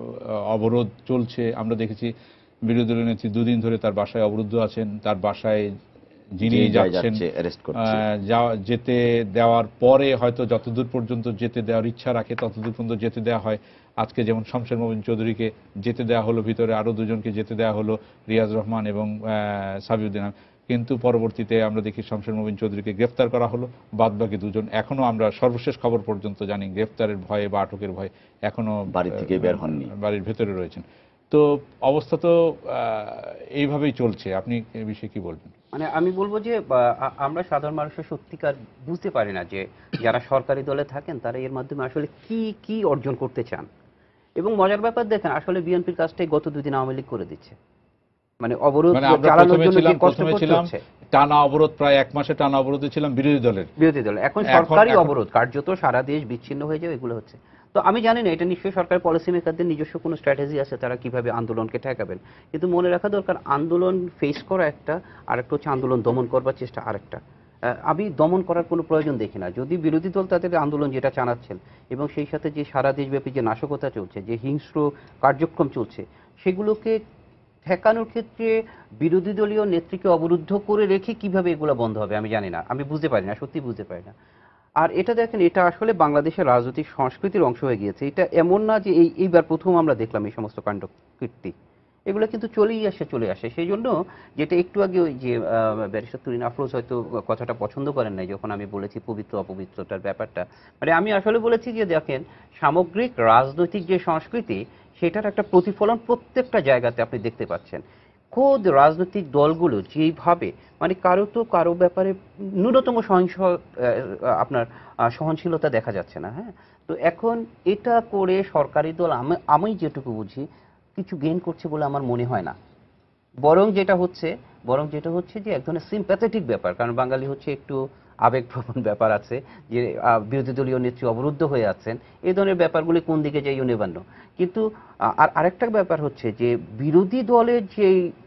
অবরোধ চলছে। আমরা দেখেছি বিরোধী দলীয় নেত্রী দুদিন ধরে তার বাসায় অবরুদ্ধ আছেন, তার বাসায় যিনি যেই যায় যাচ্ছেন যাচ্ছে অ্যারেস্ট করছে। আহ, যাওয়া- যেতে দেওয়ার পরে হয়তো যতদূর পর্যন্ত যেতে দেওয়ার ইচ্ছা রাখে ততদূর পর্যন্ত যেতে দেওয়া হয়। আজকে যেমন শমশের মোবিন চৌধুরীকে যেতে দেওয়া হলো, ভিতরে আরো দুজনকে যেতে দেওয়া হলো, রিয়াজ রহমান এবং আহ, সাবিউদ্দিন আহমেদ। কিন্তু পরবর্তীতে আমরা দেখি শমশের মোবিন চৌধুরীকে গ্রেফতার করা হলো, বাদ বাকি দুজন এখনো আমরা সর্বশেষ খবর পর্যন্ত জানি গ্রেফতারের ভয়ে বা আটকের ভয়ে এখনো বাড়ি থেকে বের হননি। আহ, বাড়ির ভেতরে রয়েছেন। তো অবস্থা তো আহ, এইভাবেই চলছে। আপনি এ বিষয়ে কি বলবেন? মানে আমি বলবো যে বা, আ- আমরা সাধারণ মানুষের সত্যিকার বুঝতে পারি না যে যারা সরকারি দলে থাকেন তারা এর মাধ্যমে আসলে কি কি অর্জন করতে চান। এবং মজার ব্যাপার দেখেন, আসলে বিএনপির কাজটাই গত দুদিন আওয়ামী লীগ করে দিচ্ছে। মানে অবরোধ মানে আমরা চালানোর প্রথমে জন্য ছিলাম যে কষ্ট প্রথমে করতে ছিলাম হচ্ছে টানা অবরোধ, প্রায় এক মাসে টানা অবরোধে ছিলাম বিরোধী দলের। বিরোধী দল, এখন এখন- সরকারি এখন- অবরোধ, কার্যত সারা দেশ বিচ্ছিন্ন হয়ে যাবে, এগুলো হচ্ছে। তো আমি জানি না এটা নিশ্চয়ই সরকার পলিসি মেকারদের নিজস্ব কোনো স্ট্র্যাটেজি আছে তারা কিভাবে আন্দোলনকে ঠেকাবেন, কিন্তু মনে রাখা দরকার আন্দোলন ফেস করা একটা, আরেকটা হচ্ছে আন্দোলন দমন করবার চেষ্টা আরেকটা। আহ, আমি দমন করার কোনো প্রয়োজন দেখি না। যদি বিরোধী দল তাদের আন্দোলন যেটা চালাচ্ছেন এবং সেই সাথে যে সারা দেশব্যাপী যে নাশকতা চলছে, যে হিংস্র কার্যক্রম চলছে, সেগুলোকে ঠেকানোর ক্ষেত্রে বিরোধী দলীয় নেত্রীকে অবরুদ্ধ করে রেখে কিভাবে এগুলো বন্ধ হবে আমি জানি না, আমি বুঝতে পারি না, সত্যি বুঝতে পারি না। আর এটা দেখেন, এটা আসলে বাংলাদেশের রাজনৈতিক সংস্কৃতির অংশ হয়ে গিয়েছে। এটা এমন না যে এই এইবার প্রথম আমরা দেখলাম এই সমস্ত কাণ্ড কীর্তি, এগুলো কিন্তু চলেই আসে চলে আসে। সেই জন্য যেটা একটু আগে ওই যে ব্যারিস্টার তুরিন আফরোজ হয়তো কথাটা পছন্দ করেন নাই যখন আমি বলেছি পবিত্র অপবিত্রতার ব্যাপারটা, মানে আমি আসলে বলেছি যে দেখেন, সামগ্রিক রাজনৈতিক যে সংস্কৃতি সেটার একটা প্রতিফলন প্রত্যেকটা জায়গাতে আপনি দেখতে পাচ্ছেন। খোদ রাজনৈতিক দলগুলো যেইভাবে মানে কারো তো কারো ব্যাপারে ন্যূনতম সহিংস আপনার সহনশীলতা দেখা যাচ্ছে না। হ্যাঁ, তো এখন এটা করে সরকারি দল আমি আমি যেটুকু বুঝি কিছু গেইন করছে বলে আমার মনে হয় না। বরং যেটা হচ্ছে বরং যেটা হচ্ছে যে এক ধরনের সিম্প্যাথেটিক ব্যাপার, কারণ বাঙালি হচ্ছে একটু আবেগপ্রবণ ব্যাপার আছে, যে বিরোধী দলীয় নেত্রী অবরুদ্ধ হয়ে আছেন, এই ধরনের ব্যাপারগুলি কোন দিকে যাইও নেবান্ন। কিন্তু আর আরেকটা ব্যাপার হচ্ছে যে বিরোধী দলের যে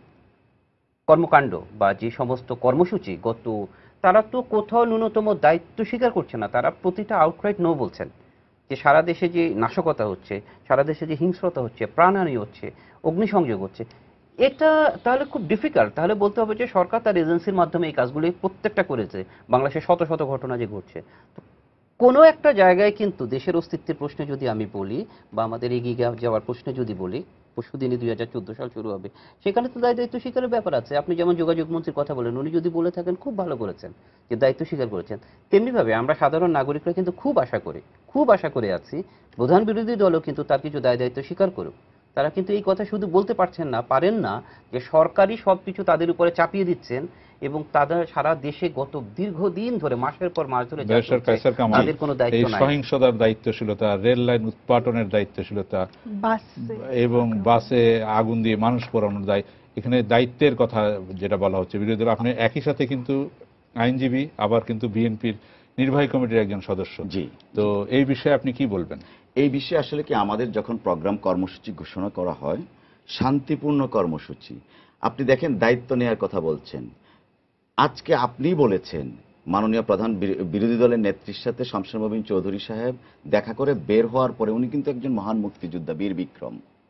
কর্মকাণ্ড বা যে সমস্ত কর্মসূচি গত, তারা তো কোথাও ন্যূনতম দায়িত্ব স্বীকার করছে না, তারা প্রতিটা আউটরাইট নো বলছেন। যে সারা দেশে যে নাশকতা হচ্ছে, সারা দেশে যে হিংস্রতা হচ্ছে, প্রাণহানি হচ্ছে, অগ্নিসংযোগ হচ্ছে, এটা তাহলে খুব ডিফিকাল্ট। তাহলে বলতে হবে যে সরকার তার এজেন্সির মাধ্যমে এই কাজগুলি প্রত্যেকটা করেছে। বাংলাদেশের শত শত ঘটনা যে ঘটছে, কোনো একটা জায়গায় কিন্তু দেশের অস্তিত্বের প্রশ্নে যদি আমি বলি বা আমাদের এগিয়ে যাওয়ার প্রশ্নে যদি বলি, পরশুদিনই দুই হাজার চোদ্দ সাল শুরু হবে, সেখানে তো দায় দায়িত্ব স্বীকারের ব্যাপার আছে। আপনি যেমন যোগাযোগ মন্ত্রীর কথা বলেন, উনি যদি বলে থাকেন খুব ভালো করেছেন যে দায়িত্ব স্বীকার করেছেন, তেমনিভাবে আমরা সাধারণ নাগরিকরা কিন্তু খুব আশা করি খুব আশা করে আছি প্রধান বিরোধী দলও কিন্তু তার কিছু দায় দায়িত্ব স্বীকার করুক। তারা কিন্তু এই কথা শুধু বলতে পারছেন না, পারেন না, যে সরকারই সবকিছু তাদের উপরে চাপিয়ে দিচ্ছেন এবং তাদের সারা দেশে গত দীর্ঘদিন ধরে মাসের পর মাস ধরে তাদের কোনো দায়িত্ব নাই। সহিংসতার দায়িত্বশীলতা, রেল লাইন উৎপাটনের দায়িত্বশীলতা এবং বাসে আগুন দিয়ে মানুষ পোড়ানোর দায়, এখানে দায়িত্বের কথা যেটা বলা হচ্ছে বিরোধী দল, আপনি একই সাথে কিন্তু আইনজীবী, আবার কিন্তু বিএনপির নির্বাহী কমিটির একজন সদস্য। জি, তো এই বিষয়ে আপনি কি বলবেন? এই বিষয়ে আসলে কি, আমাদের যখন প্রোগ্রাম কর্মসূচি ঘোষণা করা হয়, শান্তিপূর্ণ কর্মসূচি, আপনি দেখেন দায়িত্ব নেওয়ার কথা বলছেন। আজকে আপনি বলেছেন মাননীয় প্রধান বিরোধী দলের নেত্রীর সাথে শমশের মোবিন চৌধুরী সাহেব দেখা করে বের হওয়ার পরে, উনি কিন্তু একজন মহান মুক্তিযোদ্ধা, বীর বিক্রম।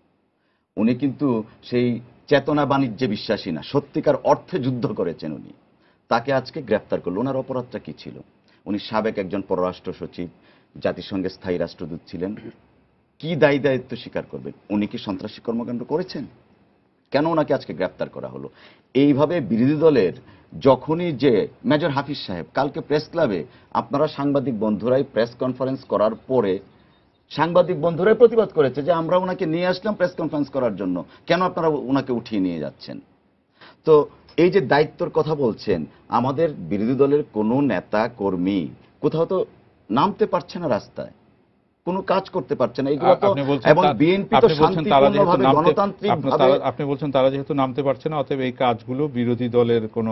উনি কিন্তু সেই চেতনা বাণিজ্যে বিশ্বাসী না, সত্যিকার অর্থে যুদ্ধ করেছেন উনি। তাকে আজকে গ্রেফতার করলো, ওনার অপরাধটা কি ছিল? উনি সাবেক একজন পররাষ্ট্র সচিব, জাতিসংঘের স্থায়ী রাষ্ট্রদূত ছিলেন। কি দায়ী দায়িত্ব স্বীকার করবেন? উনি কি সন্ত্রাসী কর্মকাণ্ড করেছেন? কেন ওনাকে আজকে গ্রেফতার করা হলো? এইভাবে বিরোধী দলের যখনই, যে মেজর হাফিজ সাহেব কালকে প্রেস ক্লাবে, আপনারা সাংবাদিক বন্ধুরাই প্রেস কনফারেন্স করার পরে সাংবাদিক বন্ধুরাই প্রতিবাদ করেছে যে আমরা ওনাকে নিয়ে আসলাম প্রেস কনফারেন্স করার জন্য, কেন আপনারা ওনাকে উঠিয়ে নিয়ে যাচ্ছেন? তো এই যে দায়িত্বর কথা বলছেন, আমাদের বিরোধী দলের কোনো নেতা কর্মী কোথাও তো নামতে পারছে না রাস্তায়, কোনো কাজ করতে পারছে না। এগুলো তো, এবং বিএনপি তো শান্তিপূর্ণভাবে গণতান্ত্রিকভাবে, আপনি বলছেন তারা যেহেতু নামতে পারছে না, অতএব এই কাজগুলো বিরোধী দলের কোনো,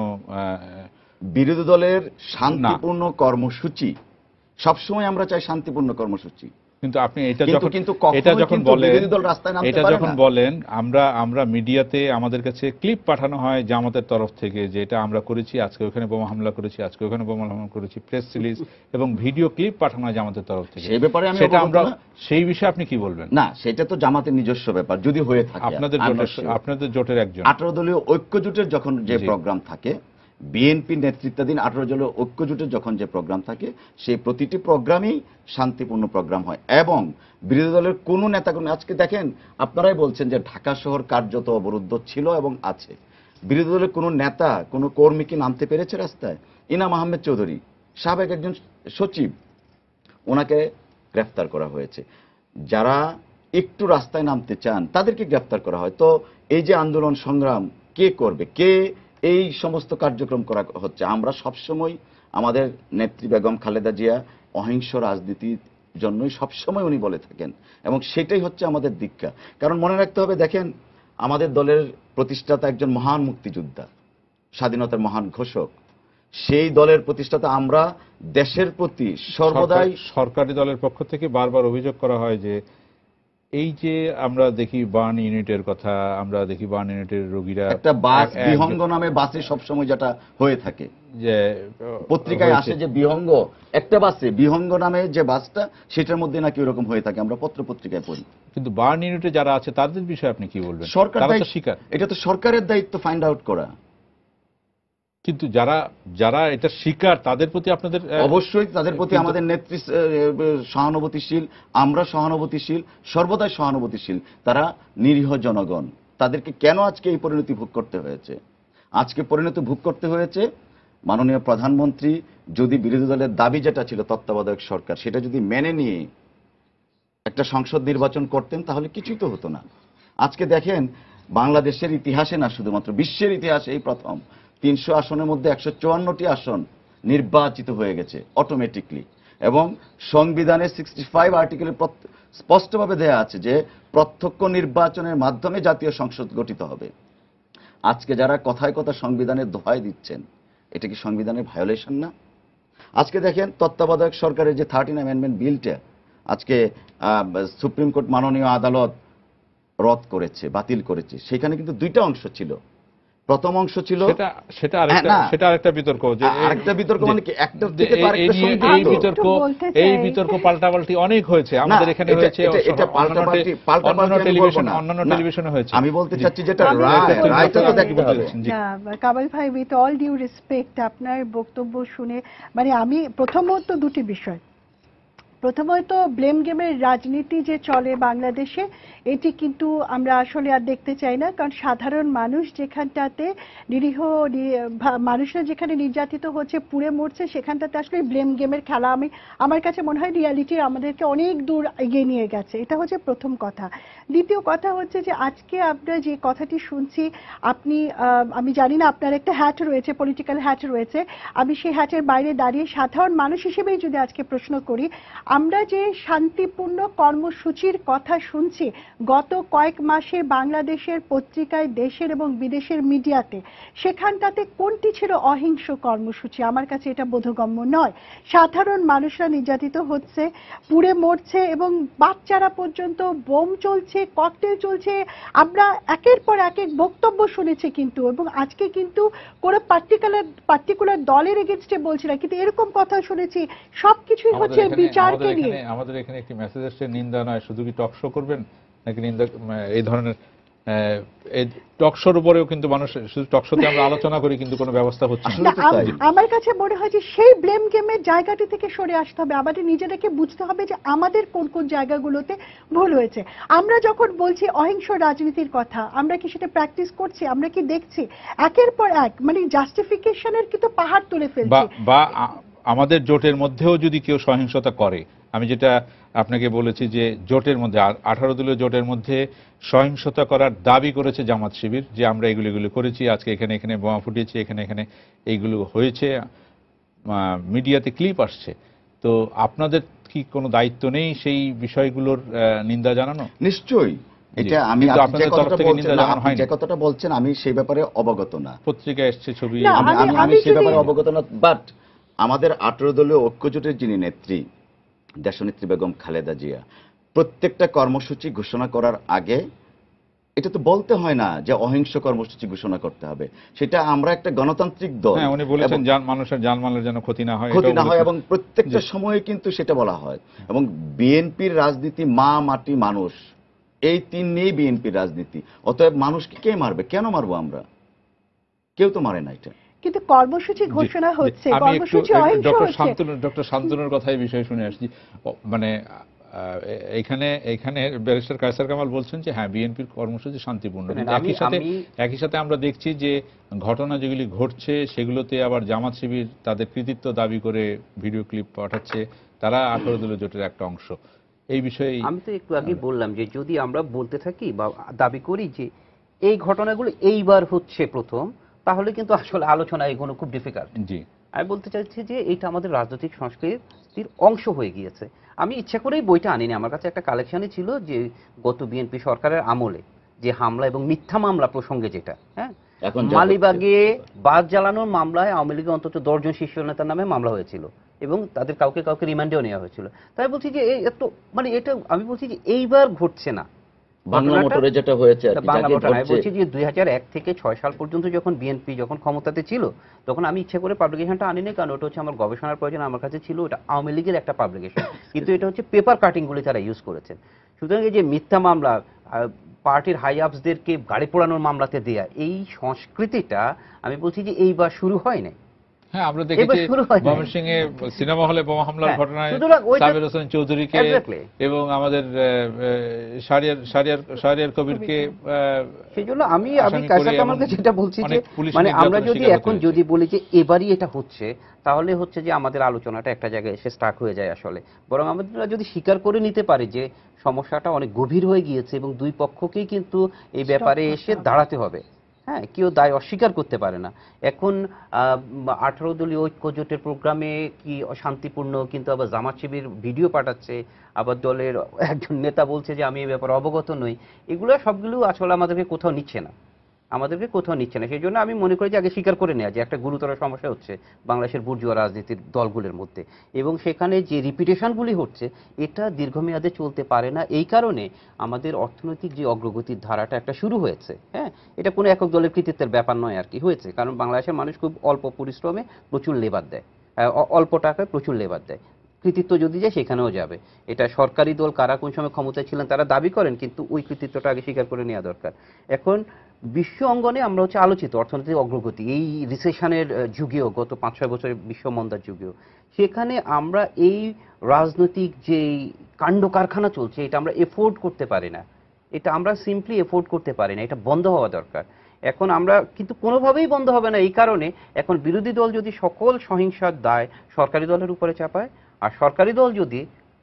বিরোধী দলের শান্তিপূর্ণ কর্মসূচি সবসময় আমরা চাই, শান্তিপূর্ণ কর্মসূচি। কিন্তু আপনি এটা যখন এটা যখন বলেন এটা যখন বলেন আমরা আমরা মিডিয়াতে আমাদের কাছে ক্লিপ পাঠানো হয় জামাতের তরফ থেকে, যে এটা আমরা করেছি, আজকে ওখানে বোমা হামলা করেছি, আজকে ওখানে বোমা হামলা করেছি, প্রেস রিলিজ এবং ভিডিও ক্লিপ পাঠানো হয় জামাতের তরফ থেকে, সেই ব্যাপারে আমি সেটা আমরা, সেই বিষয়ে আপনি কি বলবেন? না, সেটা তো জামাতের নিজস্ব ব্যাপার, যদি হয়ে থাকে। আপনাদের জোটের আপনাদের জোটের একজন আঠারো দলীয় ঐক্য জোটের যখন যে প্রোগ্রাম থাকে, বিএনপি নেতৃত্বাধীন আঠারো দলীয় ঐক্য জোটের যখন যে প্রোগ্রাম থাকে, সেই প্রতিটি প্রোগ্রামেই শান্তিপূর্ণ প্রোগ্রাম হয় এবং বিরোধী দলের কোনো নেতাকর্মী, আজকে দেখেন আপনারাই বলছেন যে ঢাকা শহর কার্যত অবরুদ্ধ ছিল এবং আছে, বিরোধী দলের কোনো নেতা কোনো কর্মী কি নামতে পেরেছে রাস্তায়? ইনাম আহমেদ চৌধুরী সাবেক একজন সচিব, ওনাকে গ্রেফতার করা হয়েছে। যারা একটু রাস্তায় নামতে চান তাদেরকে গ্রেফতার করা হয়। তো এই যে আন্দোলন সংগ্রাম কে করবে? কে এই সমস্ত কার্যক্রম করা হচ্ছে? আমরা সবসময়, আমাদের নেত্রী বেগম খালেদা জিয়া অহিংস রাজনীতির জন্যই সবসময় উনি বলে থাকেন এবং সেটাই হচ্ছে আমাদের দীক্ষা। কারণ মনে রাখতে হবে, দেখেন আমাদের দলের প্রতিষ্ঠাতা একজন মহান মুক্তিযোদ্ধা, স্বাধীনতার মহান ঘোষক, সেই দলের প্রতিষ্ঠাতা আমরা দেশের প্রতি সর্বদাই, সরকারি দলের পক্ষ থেকে বারবার অভিযোগ করা হয় যে এই যে আমরা দেখি বার্ন ইউনিটের কথা, আমরা দেখি বার্ন ইউনিটের রোগীরা একটা বাস এক- এক- বিহঙ্গ নামে বাসে সবসময় যেটা হয়ে থাকে, যে পত্রিকায় হয়েছে। আসে যে বিহঙ্গ, একটা বাসে বিহঙ্গ নামে যে বাসটা, সেটার মধ্যে নাকি ওরকম হয়ে থাকে, আমরা পত্র পত্রিকায় পড়ি। কিন্তু বার্ন ইউনিটে যারা আছে তাদের বিষয়ে আপনি কি বলবেন? সরকার তারা তো দায়িত্ব- শিকার, এটা তো সরকারের দায়িত্ব ফাইন্ড আউট করা। কিন্তু যারা যারা এটা শিকার তাদের প্রতি আপনাদের আহ, অবশ্যই তাদের প্রতি কিন্তু- আমাদের নেত্রী আহ, সহানুভূতিশীল, আমরা সহানুভূতিশীল, সর্বদাই সহানুভূতিশীল। তারা নিরীহ জনগণ, তাদেরকে কেন আজকে এই পরিণতি ভোগ করতে হয়েছে? আজকে পরিণতি ভোগ করতে হয়েছে মাননীয় প্রধানমন্ত্রী যদি বিরোধী দলের দাবি যেটা ছিল তত্ত্বাবধায়ক সরকার, সেটা যদি মেনে নিয়ে একটা সংসদ নির্বাচন করতেন তাহলে কিছুই তো হতো না। আজকে দেখেন বাংলাদেশের ইতিহাসে না, শুধুমাত্র বিশ্বের ইতিহাসে এই প্রথম তিনশো আসনের মধ্যে একশো চুয়ান্নটি আসন নির্বাচিত হয়ে গেছে অটোমেটিকলি, এবং সংবিধানের সিক্সটি ফাইভ আর্টিকেলে স্পষ্টভাবে দেয়া আছে যে প্রত্যক্ষ নির্বাচনের মাধ্যমে জাতীয় সংসদ গঠিত হবে। আজকে যারা কথায় কথা সংবিধানের দোহাই দিচ্ছেন, এটা কি সংবিধানের ভায়োলেশন না? আজকে দেখেন তত্ত্বাবধায়ক সরকারের যে থার্টিন অ্যামেন্ডমেন্ট বিলটা আজকে আহ, সুপ্রিম কোর্ট মাননীয় আদালত রদ করেছে, বাতিল করেছে, সেখানে কিন্তু দুইটা অংশ ছিল। প্রথম অংশ ছিল সেটা সেটা আরেকটা হ্যাঁ, না। সেটা আরেকটা বিতর্ক যে আ- আরেকটা বিতর্ক মানে কি? একটা যে থেকে তো এই- আরেকটা এই নিয়ে- সংযুক্ত। এই বিতর্ক একটু বলতে এই চাই। বিতর্ক পাল্টাপাল্টি অনেক হয়েছে আমাদের এখানে এটা- হয়েছে, এটা- এটা অন্যান্য পাল্টাপাল্টি টে- পাল্টাপাল্টি অন্যান্য আমি বলবো টেলিভিশন না। অন্যান্য না, টেলিভিশনে হয়েছে। আমি বলতে জি। চাচ্ছি যেটা আমি রায়, বলতে রায়টা তো চাই- দেখতে হবে। জি। না, কামাল ভাই, উইথ অল ডিউ রেসপেক্ট, আপনার বক্তব্য শুনে মানে আমি প্রথমত দুটি বিষয়। প্রথমত ব্লেম গেমের রাজনীতি যে চলে বাংলাদেশে, এটি কিন্তু আমরা আসলে আর দেখতে চাই না। কারণ সাধারণ মানুষ যেখানটাতে নিরীহ নি- ভা- মানুষরা যেখানে নির্যাতিত হচ্ছে, পুড়ে মরছে, সেখানটাতে আসলে ব্লেম গেমের খেলা আমি আমার কাছে মনে হয় রিয়ালিটি আমাদেরকে অনেক দূর এগিয়ে নিয়ে গেছে। এটা হচ্ছে প্রথম কথা। দ্বিতীয় কথা হচ্ছে যে আজকে আমরা যে কথাটি শুনছি, আপনি আহ, আমি জানি না আপনার একটা হ্যাট রয়েছে, পলিটিক্যাল হ্যাট রয়েছে, আমি সেই হ্যাটের বাইরে দাঁড়িয়ে সাধারণ মানুষ হিসেবেই যদি আজকে প্রশ্ন করি, আমরা যে শান্তিপূর্ণ কর্মসূচির কথা শুনছি গত কয়েক মাসে বাংলাদেশের পত্রিকায়, দেশের এবং বিদেশের মিডিয়াতে, সেখানটাতে কোনটি ছিল অহিংস কর্মসূচি? আমার কাছে এটা বোধগম্য নয়। সাধারণ মানুষরা নির্যাতিত হচ্ছে, পুড়ে মরছে, এবং বাচ্চারা পর্যন্ত বোম চলছে, ককটেল চলছে। আমরা একের পর এক এক বক্তব্য শুনেছি কিন্তু, এবং আজকে কিন্তু কোনো পার্টিকুলার পার্টিকুলার দলের এগেনস্টে বলছি না, কিন্তু এরকম কথা শুনেছি সবকিছুই আমাদের হচ্ছে এখানে- বিচারকে আমাদের নিয়ে। এখানে- আমাদের এখানে একটি মেসেজ এসছে, নিন্দা নয়, শুধু কি টক শো করবেন নাকি নিন্দা, এই ধরনের আহ, এই টক শোর উপরেও কিন্তু মানুষ শুধু টক শোতে আমরা আলোচনা করি কিন্তু কোনো ব্যবস্থা হচ্ছে না। আসলে না, তো আম- তাই। আমার কাছে মনে হয় যে সেই ব্লেম গেমের জায়গাটি থেকে সরে আসতে হবে। আমাদের নিজেদেরকে বুঝতে হবে যে আমাদের কোন কোন জায়গাগুলোতে ভুল হয়েছে। আমরা যখন বলছি অহিংস রাজনীতির কথা, আমরা কি সেটা প্র্যাকটিস করছি? আমরা কি দেখছি একের পর এক মানে জাস্টিফিকেশনের কিন্তু পাহাড় তুলে বা ফেলছি? বা আ- আমাদের জোটের মধ্যেও যদি কেউ সহিংসতা করে, আমি যেটা আপনাকে বলেছি যে জোটের মধ্যে আ- আঠারো দলীয় জোটের মধ্যে সহিংসতা করার দাবি করেছে জামাত শিবির, যে আমরা এগুলো এগুলো করেছি, আজকে এখানে এখানে বোমা ফুটিয়েছি, এখানে এখানে এইগুলো হয়েছে, মিডিয়াতে ক্লিপ আসছে। তো আপনাদের কি কোনো দায়িত্ব নেই সেই বিষয়গুলোর আহ, নিন্দা জানানো? নিশ্চয়ই। এটা জি। আমি কিন্তু আপনি যে আপনাদের তরফ কথাটা থেকে বলছেন নিন্দা না, জানানো আপনি হয়নি। যে কথাটা বলছেন আমি সেই ব্যাপারে অবগত না। পত্রিকায় এসছে ছবি। না, আমি আমি- আমি আমি আমি সে যদি- ব্যাপারে অবগত না, বাট আমাদের আঠারো দলীয় ঐক্যজোটের যিনি নেত্রী, দেশনেত্রী বেগম খালেদা জিয়া, প্রত্যেকটা কর্মসূচি ঘোষণা করার আগে এটা তো বলতে হয় না যে অহিংস কর্মসূচি ঘোষণা করতে হবে। সেটা আমরা একটা গণতান্ত্রিক দল, হ্যাঁ, উনি বলেছেন এবং জান মানুষের জানমালের যেন ক্ষতি না হয়, ক্ষতি এটাও না হয়, বলেছেন। এবং প্রত্যেকটা জি। সময়ে কিন্তু সেটা বলা হয়। এবং বিএনপির রাজনীতি মা, মাটি, মানুষ, এই তিন নিয়েই বিএনপির রাজনীতি। অতএব মানুষকে কে মারবে? কেন মারবো আমরা? কেউ তো মারে না এটা। কিন্তু কর্মসূচি ঘোষণা জি, হচ্ছে, আমি একটু কর্মসূচি অহিংস ডক্টর হচ্ছে। শান্তনু ডক্টর শান্তনুর কথা এই বিষয়ে শুনে আসছি। ও, মানে আহ, এখানে এখানে ব্যারিস্টার কায়সার কামাল বলছেন যে হ্যাঁ, বিএনপির কর্মসূচি শান্তিপূর্ণ, কিন্তু আমি- একই সাথে আমি- একই সাথে আমরা দেখছি যে ঘটনা যেগুলি ঘটছে সেগুলোতে আবার জামাত শিবির তাদের কৃতিত্ব দাবি করে ভিডিও ক্লিপ পাঠাচ্ছে, তারা আঠারো দলীয় জোটের একটা অংশ। এই বিষয়ে আমি তো একটু আগে বললাম যে যদি আমরা বলতে থাকি বা দাবি করি যে এই ঘটনাগুলো এইবার হচ্ছে প্রথম, তাহলে কিন্তু আসলে আলোচনা এগোনো খুব ডিফিকাল্ট। জি আমি বলতে চাইছি যে এটা আমাদের রাজনৈতিক সংস্কৃতির অংশ হয়ে গিয়েছে। আমি ইচ্ছা করেই বইটা আনিনি, আমার কাছে একটা কালেকশনই ছিল যে গত বিএনপি সরকারের আমলে যে হামলা এবং মিথ্যা মামলা প্রসঙ্গে যেটা, হ্যাঁ, এখন যা মালিবাগে বাস জ্বালানোর মামলায় আওয়ামী লীগের অন্তত দশজন শীর্ষ নেতার নামে মামলা হয়েছিল এবং তাদের কাউকে কাউকে রিমান্ডেও নেওয়া হয়েছিল। তাই বলছি যে এই এত মানে এটা আমি বলছি যে এইবার ঘটছে না। বাংলা মোটরে যেটা হয়েছে আর কি, বাংলা যাকে মোটর আমি ধরছে- বলছি যে দুই হাজার এক থেকে ছয় সাল পর্যন্ত যখন বিএনপি যখন ক্ষমতাতে ছিল তখন আমি ইচ্ছে করে পাবলিকেশনটা আনিনি, কারণ ওটা হচ্ছে আমার গবেষণার প্রয়োজন, আমার কাছে ছিল ওটা আওয়ামী লীগের একটা পাবলিকেশন, কিন্তু এটা হচ্ছে পেপার কাটিংগুলি তারা ইউজ করেছেন। সুতরাং এই যে মিথ্যা মামলা, পার্টির হাই আপসদেরকে গাড়ি পোড়ানোর মামলাতে দেয়া, এই সংস্কৃতিটা আমি বলছি যে এইবার শুরু হয় নাই। হ্যাঁ, আমরা এবার দেখেছি শুরু হয় নাই। ময়মনসিংহে সিনেমা হলে বোমা হামলার হ্যাঁ, ঘটনায় সুতরাং ওইটা- সাবির হোসেন চৌধুরীকে Exactly. এবং আমাদের আহ, আহ, শাহরিয়ার শাহরিয়ার শাহরিয়ার কবিরকে আহ, সেই জন্য আমি আমি আসামি কায়সার করে কামালকে এমন যেটা বলছি যে অনেক পুলিশ মানে নির্যাতনের আমরা যদি শিকার হতে এখন হয়েছে। যদি বলি যে এবারই এটা হচ্ছে, তাহলে হচ্ছে যে আমাদের আলোচনাটা একটা জায়গায় এসে স্টাক হয়ে যায় আসলে। বরং আমরা যদি স্বীকার করে নিতে পারি যে সমস্যাটা অনেক গভীর হয়ে গিয়েছে এবং দুই পক্ষকেই কিন্তু এই ব্যাপারে এসে দাঁড়াতে হবে। হ্যাঁ, কেউ দায় অস্বীকার করতে পারে না। এখন আঠারো দলীয় ঐক্য জোটের প্রোগ্রামে কি শান্তিপূর্ণ, কিন্তু আবার জামাত শিবির ভিডিও পাঠাচ্ছে, আবার দলের একজন নেতা বলছে যে আমি এই ব্যাপারে অবগত নই। এগুলো সবগুলো আসলে আমাদেরকে কোথাও নিচ্ছে না, আমাদেরকে কোথাও নিচ্ছে না। সেই জন্য আমি মনে করি যে আগে স্বীকার করে নেওয়া যে একটা গুরুতর সমস্যা হচ্ছে বাংলাদেশের বুর্জুয়া রাজনীতির দলগুলোর মধ্যে, এবং সেখানে যে রিপিটেশনগুলি হচ্ছে এটা দীর্ঘমেয়াদে চলতে পারে না। এই কারণে আমাদের অর্থনৈতিক যে অগ্রগতির ধারাটা একটা শুরু হয়েছে, হ্যাঁ, এটা কোনো একক দলের কৃতিত্বের ব্যাপার নয় আর কি, হয়েছে কারণ বাংলাদেশের মানুষ খুব অল্প পরিশ্রমে প্রচুর লেবার দেয়, আহ, অ- অল্প টাকায় প্রচুর লেবার দেয়। কৃতিত্ব যদি যায় সেখানেও যাবে। এটা সরকারি দল কারা কোন সময় ক্ষমতায় ছিলেন তারা দাবি করেন, কিন্তু ওই কৃতিত্বটা আগে স্বীকার করে নেওয়া দরকার। এখন বিশ্ব অঙ্গনে আমরা হচ্ছে আলোচিত অর্থনৈতিক অগ্রগতি, এই রিসেশনের যুগেও, গত পাঁচ ছয় বছরের বিশ্ব মন্দার যুগেও, সেখানে আমরা এই রাজনৈতিক যে কাণ্ড কারখানা চলছে এটা আমরা এফোর্ড করতে পারি না, এটা আমরা সিম্পলি এফোর্ড করতে পারি না, এটা বন্ধ হওয়া দরকার। এখন আমরা কিন্তু কোনোভাবেই বন্ধ হবে না, এই কারণে এখন বিরোধী দল যদি সকল সহিংসার দায় সরকারি দলের উপরে চাপায়, আর সরকারি দল যদি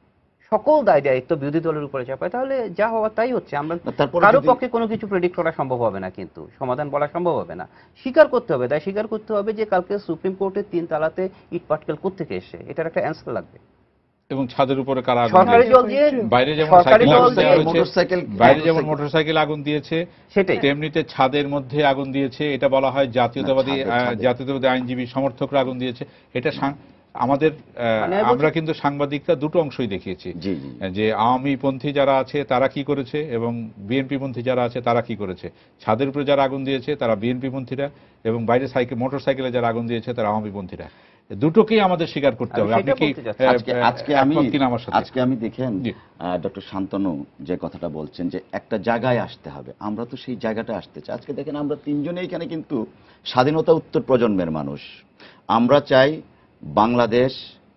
সকল দায় দায়িত্ব বিরোধী দলের উপরে চাপায়, তাহলে যা হওয়ার তাই হচ্ছে। আমরা তারপরে কারো যদি- পক্ষে কোনো কিছু প্রেডিক্ট করা সম্ভব হবে না, কিন্তু সমাধান বলা সম্ভব হবে না। স্বীকার করতে হবে, তাই স্বীকার করতে হবে যে কালকে সুপ্রিম কোর্টের তিন তালাতে ইট পাটকেল কোত্থেকে এসে, এটার একটা অ্যান্সার লাগবে। এবং ছাদের উপরে কারা আগুন সরকারি দিয়েছে। দল দিয়ে বাইরে যেমন সরকারি সাইকেল দল আগুন দিয়ে দেওয়া হয়েছে, মোটরসাইকেল বাইরে যেমন মোটরসাইকেল- মোটরসাইকেল আগুন দিয়েছে, সেটাই তেমনিতে ছাদের মধ্যে আগুন দিয়েছে। এটা বলা হয় জাতীয়তাবাদী ছাদে, আহ, ছাদে। জাতীয়তাবাদী আইনজীবী সমর্থকরা আগুন দিয়েছে। এটা সাং- আমাদের আহ, মানে বলছি- আমরা কিন্তু সাংবাদিকরা দুটো অংশই দেখিয়েছি, জি জি যে আওয়ামী পন্থী যারা আছে তারা কি করেছে এবং বিএনপি পন্থী যারা আছে তারা কি করেছে। ছাদের উপরে যারা আগুন দিয়েছে তারা বিএনপি পন্থীরা, এবং বাইরে সাইকেল মোটরসাইকেলে যারা আগুন দিয়েছে তারা আওয়ামী পন্থীরা। দুটোকেই আমাদের স্বীকার করতে আমি হবে। আপনি সেটা কি বলতে চাচ্ছি। আহ, আজকে আজকে আমি একমত কিনা আমার সাথে? আজকে আমি দেখেন জি। ডক্টর শান্তনু যে কথাটা বলছেন যে একটা জায়গায় আসতে হবে, আমরা তো সেই জায়গাটা আসতে চাই। আজকে দেখেন আমরা তিনজনে এখানে কিন্তু স্বাধীনতা উত্তর প্রজন্মের মানুষ। আমরা চাই বাংলাদেশ,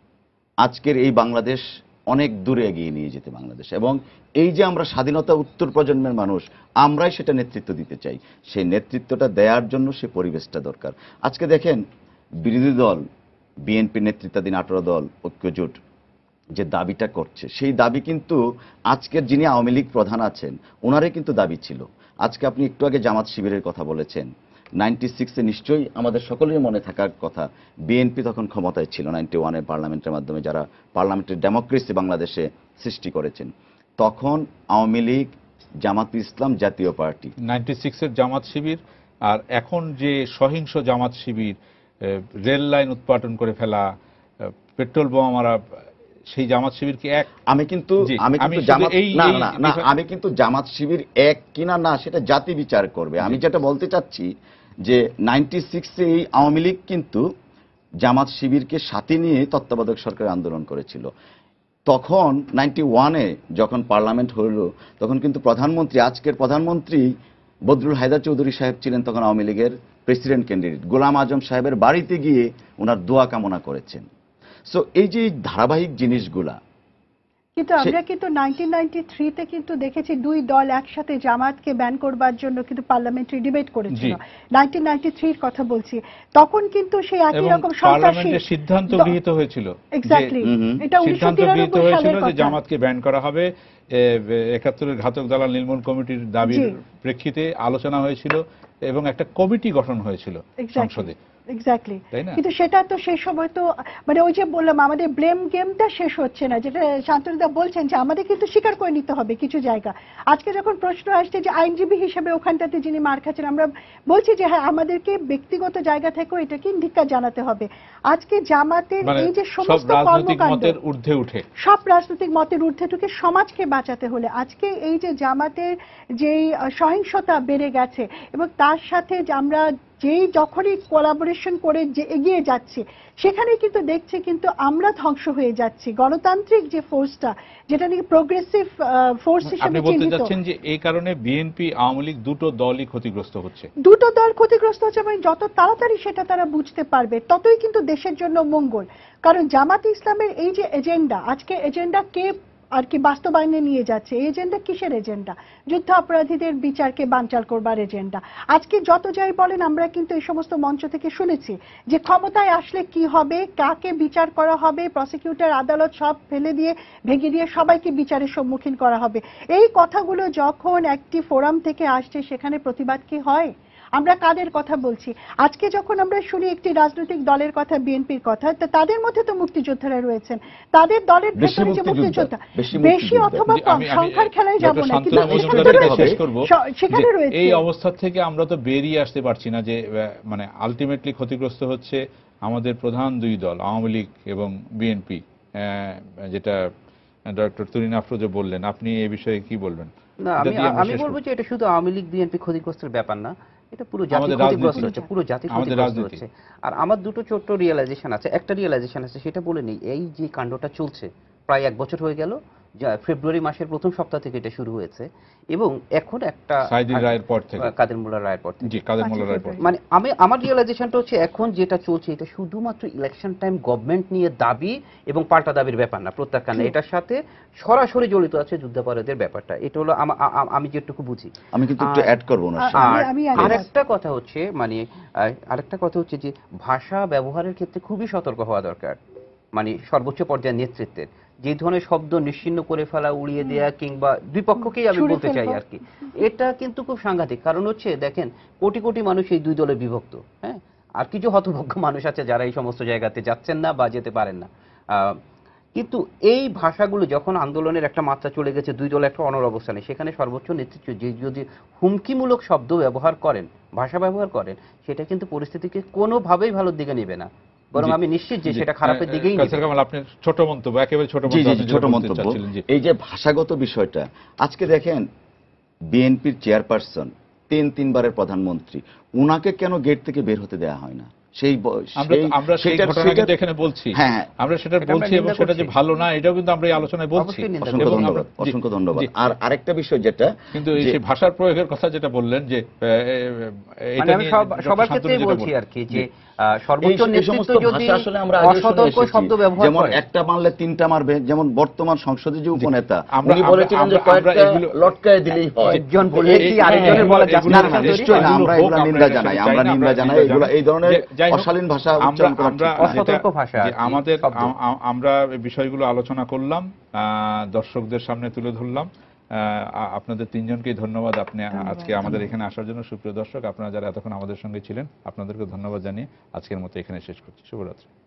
আজকের এই বাংলাদেশ অনেক দূরে এগিয়ে নিয়ে যেতে বাংলাদেশ, এবং এই যে আমরা স্বাধীনতা উত্তর প্রজন্মের মানুষ আমরাই সেটা নেতৃত্ব দিতে চাই। সেই নেতৃত্বটা দেওয়ার জন্য সে পরিবেশটা দরকার। আজকে দেখেন বিরোধী দল বিএনপি নেতৃত্বাধীন আঠারো দল ঐক্যজোট যে দাবিটা করছে, সেই দাবি কিন্তু আজকের যিনি আওয়ামী লীগ প্রধান আছেন ওনারই কিন্তু দাবি ছিল। আজকে আপনি একটু আগে জামাত শিবিরের কথা বলেছেন, নাইনটি সিক্সে নিশ্চয়ই আমাদের সকলের মনে থাকার কথা, বিএনপি তখন ক্ষমতায় ছিল নাইনটি ওয়ানে পার্লামেন্টের মাধ্যমে, যারা পার্লামেন্টের ডেমোক্রেসি বাংলাদেশে সৃষ্টি করেছেন। তখন আওয়ামী লীগ, জামাত ইসলাম, জাতীয় পার্টি, নাইনটি সিক্সের জামাত শিবির আর এখন যে সহিংস জামাত শিবির, আহ, রেল লাইন উৎপাটন করে ফেলা, আহ, পেট্রোল বোমা মারা, সেই জামাত শিবির কি এক? আমি কিন্তু জি, আমি আমি কিন্তু শুধু জামাত এই- না এই না না বিষয়- আমি কিন্তু জামাত শিবির এক কিনা না সেটা জাতি বিচার করবে। আমি যেটা বলতে চাচ্ছি যে নাইনটি সিক্সে এই আওয়ামী লীগ কিন্তু জামাত শিবিরকে সাথে নিয়ে তত্ত্বাবধায়ক সরকার আন্দোলন করেছিল। তখন নাইনটি ওয়ানে যখন পার্লামেন্ট হইল তখন কিন্তু প্রধানমন্ত্রী, আজকের প্রধানমন্ত্রী বদরুল হায়দার চৌধুরী সাহেব ছিলেন তখন আওয়ামী লীগের প্রেসিডেন্ট ক্যান্ডিডেট, গোলাম আজম সাহেবের বাড়িতে গিয়ে ওনার দোয়া কামনা করেছেন। সো এই যে ধারাবাহিক জিনিসগুলা, কিন্তু আমরা কিন্তু নাইনটিন নাইনটি থ্রিতে কিন্তু দেখেছি দুই দল একসাথে জামাতকে ব্যান করবার জন্য কিন্তু পার্লামেন্টারি ডিবেট করেছিল। জি। নাইনটিন নাইনটি থ্রির কথা বলছি, তখন কিন্তু সেই একই এবং রকম সন্ত্রাসী পার্লামেন্টে সিদ্ধান্ত দ- গৃহীত হয়েছিল যে- এক্স্যাক্টলি, হুম হুম। এটা উনিশশো সিদ্ধান্ত গৃহীত তিরানব্বই হয়েছিল সালের যে কথা। জামাতকে ব্যান করা হবে। একাত্তরের ঘাতক দালাল নীলমণ কমিটির দাবির জি। প্রেক্ষিতে আলোচনা হয়েছিল এবং একটা কমিটি গঠন হয়েছিল Exactly. সংসদে। এক্স্যাক্টলি, তাই না? কিন্তু সেটা তো সেই সময় তো মানে ওই যে বললাম আমাদের ব্লেম গেমটা শেষ হচ্ছে না, যেটা শান্তনুদা বলছেন যে আমাদের কিন্তু স্বীকার করে নিতে হবে কিছু জায়গা। আজকে যখন প্রশ্ন আসছে যে আইনজীবী হিসেবে ওখানটাতে যিনি মার খাচ্ছেন, আমরা বলছি যে হ্যাঁ আমাদেরকে ব্যক্তিগত জায়গা থেকেও এটাকে ধিক্কার জানাতে হবে। আজকে জামাতের মানে এই যে সব সমস্ত রাজনৈতিক কর্মকাণ্ড, মতের ঊর্ধ্বে উঠে সব রাজনৈতিক মতের ঊর্ধ্বে ঢুকে সমাজকে বাঁচাতে হলে আজকে এই যে জামাতের যেই আহ, সহিংসতা বেড়ে গেছে, এবং তার সাথে যে আমরা যেই যখনই কোলাবোরেশন করে যে এগিয়ে যাচ্ছি, সেখানে কিন্তু দেখছি কিন্তু আমরা ধ্বংস হয়ে যাচ্ছি। গণতান্ত্রিক যে ফোর্সটা, যেটা নাকি প্রোগ্রেসিভ ফোর্স আপনি হিসেবে বলতে চিহ্নিত, চাচ্ছেন যে এই কারণে বিএনপি আওয়ামী লীগ দুটো দলই ক্ষতিগ্রস্ত হচ্ছে। দুটো দল ক্ষতিগ্রস্ত হচ্ছে, এবং যত তাড়াতাড়ি সেটা তারা বুঝতে পারবে ততই কিন্তু দেশের জন্য মঙ্গল। কারণ জামাত ইসলামের এই যে এজেন্ডা, আজকে এজেন্ডা কে আর কি বাস্তবায়নে নিয়ে যাচ্ছে? এই এজেন্ডা কিসের এজেন্ডা? যুদ্ধ অপরাধীদের বিচারকে বানচাল করবার এজেন্ডা। আজকে যত যাই বলেন, আমরা কিন্তু এই সমস্ত মঞ্চ থেকে শুনেছি যে ক্ষমতায় আসলে কি হবে, কাকে বিচার করা হবে, প্রসিকিউটর আদালত সব ফেলে দিয়ে ভেঙে দিয়ে সবাইকে বিচারের সম্মুখীন করা হবে। এই কথাগুলো যখন একটি ফোরাম থেকে আসছে, সেখানে প্রতিবাদ কি হয়? আমরা কাদের কথা বলছি? আজকে যখন আমরা শুনি একটি রাজনৈতিক দলের কথা, বিএনপির কথা, তা তাদের মধ্যে তো মুক্তিযোদ্ধারা রয়েছেন, তাদের দলের বেশি ভেতরে যে মুক্তিযোদ্ধা, মুক্তিযোদ্ধা বেশি বেশি মুক্তিযোদ্ধা। অথবা জি, কম, আমি- আমি সংখ্যার খেলায় যাব ডক্টর না, শান্তনু কিন্তু এখানে মজুমদারের তো কাছে শেষ রয়েছে, করব স- সেখানে যে রয়েছে এই অবস্থা থেকে আমরা তো বেরিয়ে আসতে পারছি না, যে আহ, মানে আলটিমেটলি ক্ষতিগ্রস্ত হচ্ছে আমাদের প্রধান দুই দল আওয়ামী লীগ এবং বিএনপি, যেটা ডক্টর তুরিন আফরোজা বললেন। আপনি এই বিষয়ে কি বলবেন? না, এটা আমি দিয়ে আমরা আমি শেষ বলবো করব। যে এটা শুধু আওয়ামী লীগ বিএনপি ক্ষতিগ্রস্তের ব্যাপার না, এটা পুরো জাতি আমাদের ক্ষতিগ্রস্ত রাজনীতি। হচ্ছে, পুরো জাতি আমাদের ক্ষতিগ্রস্ত রাজনীতি। হচ্ছে। আর আমার দুটো ছোট্ট রিয়েলাইজেশন আছে। একটা রিয়েলাইজেশন আছে, সেটা বলে নেই। এই যে কাণ্ডটা চলছে প্রায় এক বছর হয়ে গেল, যা ফেব্রুয়ারি মাসের প্রথম সপ্তাহ থেকে এটা শুরু হয়েছে, এবং এখন একটা সাইদি রায়ের পর থেকে, কাদের মোল্লা রায়ের পর থেকে, জি কাদের মোল্লা রায়ের পর থেকে। মানে আমি আমার রিয়েলাইজেশনটা হচ্ছে এখন যেটা চলছে এটা শুধুমাত্র ইলেকশন টাইম গভর্নমেন্ট নিয়ে দাবি এবং পাল্টা দাবির ব্যাপার না, প্রত্যাখ্যান না, এটার সাথে সরাসরি জড়িত আছে যুদ্ধাপরাধের ব্যাপারটা। এটা হলো আমা- আ- আ- আমি যেটুকু বুঝি। আমি কিন্তু একটু আর- অ্যাড করবো না আর- আর আমি একমত। আরেকটা কথা হচ্ছে মানে আহ, আরেকটা কথা হচ্ছে যে ভাষা ব্যবহারের ক্ষেত্রে খুবই সতর্ক হওয়া দরকার, মানে সর্বোচ্চ পর্যায়ের নেতৃত্বের যে ধরনের শব্দ নিশ্চিহ্ন করে ফেলা, উড়িয়ে দেয়া, কিংবা দুই পক্ষকেই আমি ছুঁড়ে বলতে চাই ফেলবো। আর কি, এটা কিন্তু খুব সাংঘাতিক। কারণ হচ্ছে দেখেন, কোটি কোটি মানুষ এই দুই দলে বিভক্ত, হ্যাঁ, আর কিছু হতভাগ্য মানুষ আছে যারা এই সমস্ত জায়গাতে যাচ্ছেন না বা যেতে পারেন না। আহ, কিন্তু এই ভাষাগুলো যখন আন্দোলনের একটা মাত্রা চলে গেছে, দুই দল একটা অনর অবস্থানে, সেখানে সর্বোচ্চ নেতৃত্ব যে যদি হুমকিমূলক শব্দ ব্যবহার করেন, ভাষা ব্যবহার করেন, সেটা কিন্তু পরিস্থিতিকে কোনোভাবেই ভালোর দিকে নেবে না, বরং আমি নিশ্চিত যে জি, সেটা খারাপের আহ, দিকেই কাসের নেবে। কামাল, আপনি ছোট মন্তব্য, একেবারে ছোট জি মন্তব্য জি আপনি জি, যেটা ছোট বলতে মন্তব্য। চাচ্ছিলেন, জি। এই যে ভাষাগত বিষয়টা, আজকে দেখেন বিএনপির চেয়ারপারসন, তিন তিনবারের প্রধানমন্ত্রী, উনাকে কেন গেট থেকে বের হতে দেওয়া হয় না? সেই ব- আমরা সেই- আমরা সেই সেটার- ঘটনা সেটার- কিন্তু এখানে বলছি, হ্যাঁ, হ্যাঁ। আমরা সেটা সেটা আমরা বলছি, এবং নিন্দা সেটা যে করছি। ভালো না এটাও কিন্তু আমরা এই আলোচনায় বলছি। অবশ্যই নিন্দা অসংখ্য এবং আমরা- ধন্যবাদ, জি, অসংখ্য ধন্যবাদ। জি। আর আরেকটা বিষয় যেটা, কিন্তু এই যে- সেই ভাষার প্রয়োগের কথা যেটা বললেন, যে আহ, মানে এটা আমি নিয়ে সব ডক্টর সবার শান্তনু ক্ষেত্রেই যেটা বলছি বললেন। আর কি, জি। যে আহ, সর্বোচ্চ এই- এই সমস্ত নেতৃত্ব যদি ভাষা আসলে আমরা আগেও শুনে অসতর্ক এসেছি। শব্দ ব্যবহার যেমন করে, একটা মারলে তিনটা মারবে, যেমন বর্তমান সংসদে যে উপনেতা আমরা- উনি আমরা- বলেছিলেন যে আমরা- আমরা কয়েকটা এগুলো- লটকায় দিলেই হয়। একজন বললে এই- কি এই- আরেকজনের হ্যাঁ, বলা এগুলো- যাচ্ছে না, না? না, নিশ্চয়ই না, আমরা হোক, এগুলো আমরা নিন্দা এটা জানাই, চাই আমরা না, নিন্দা আমরা জানাই, নিন্দা এগুলো জানাই। এই ধরনের যে- যাই হোক, অশালীন ভাষা আমরা- উচ্চারণ করা আমরা ঠিক না। যেটা- অসতর্ক ভাষা আর যে কি, আমাদের শব্দ। আম- আম- আমরা এই বিষয়গুলো আলোচনা করলাম, আহ, দর্শকদের সামনে তুলে ধরলাম। আহ, আ- আপনাদের তিনজনকেই ধন্যবাদ আপনি আজকে আমাদের এখানে আসার জন্য। সুপ্রিয় দর্শক, আপনারা যারা এতক্ষণ আমাদের সঙ্গে ছিলেন, আপনাদেরকে ধন্যবাদ জানিয়ে আজকের মতো এখানে শেষ করছি। শুভরাত্রি।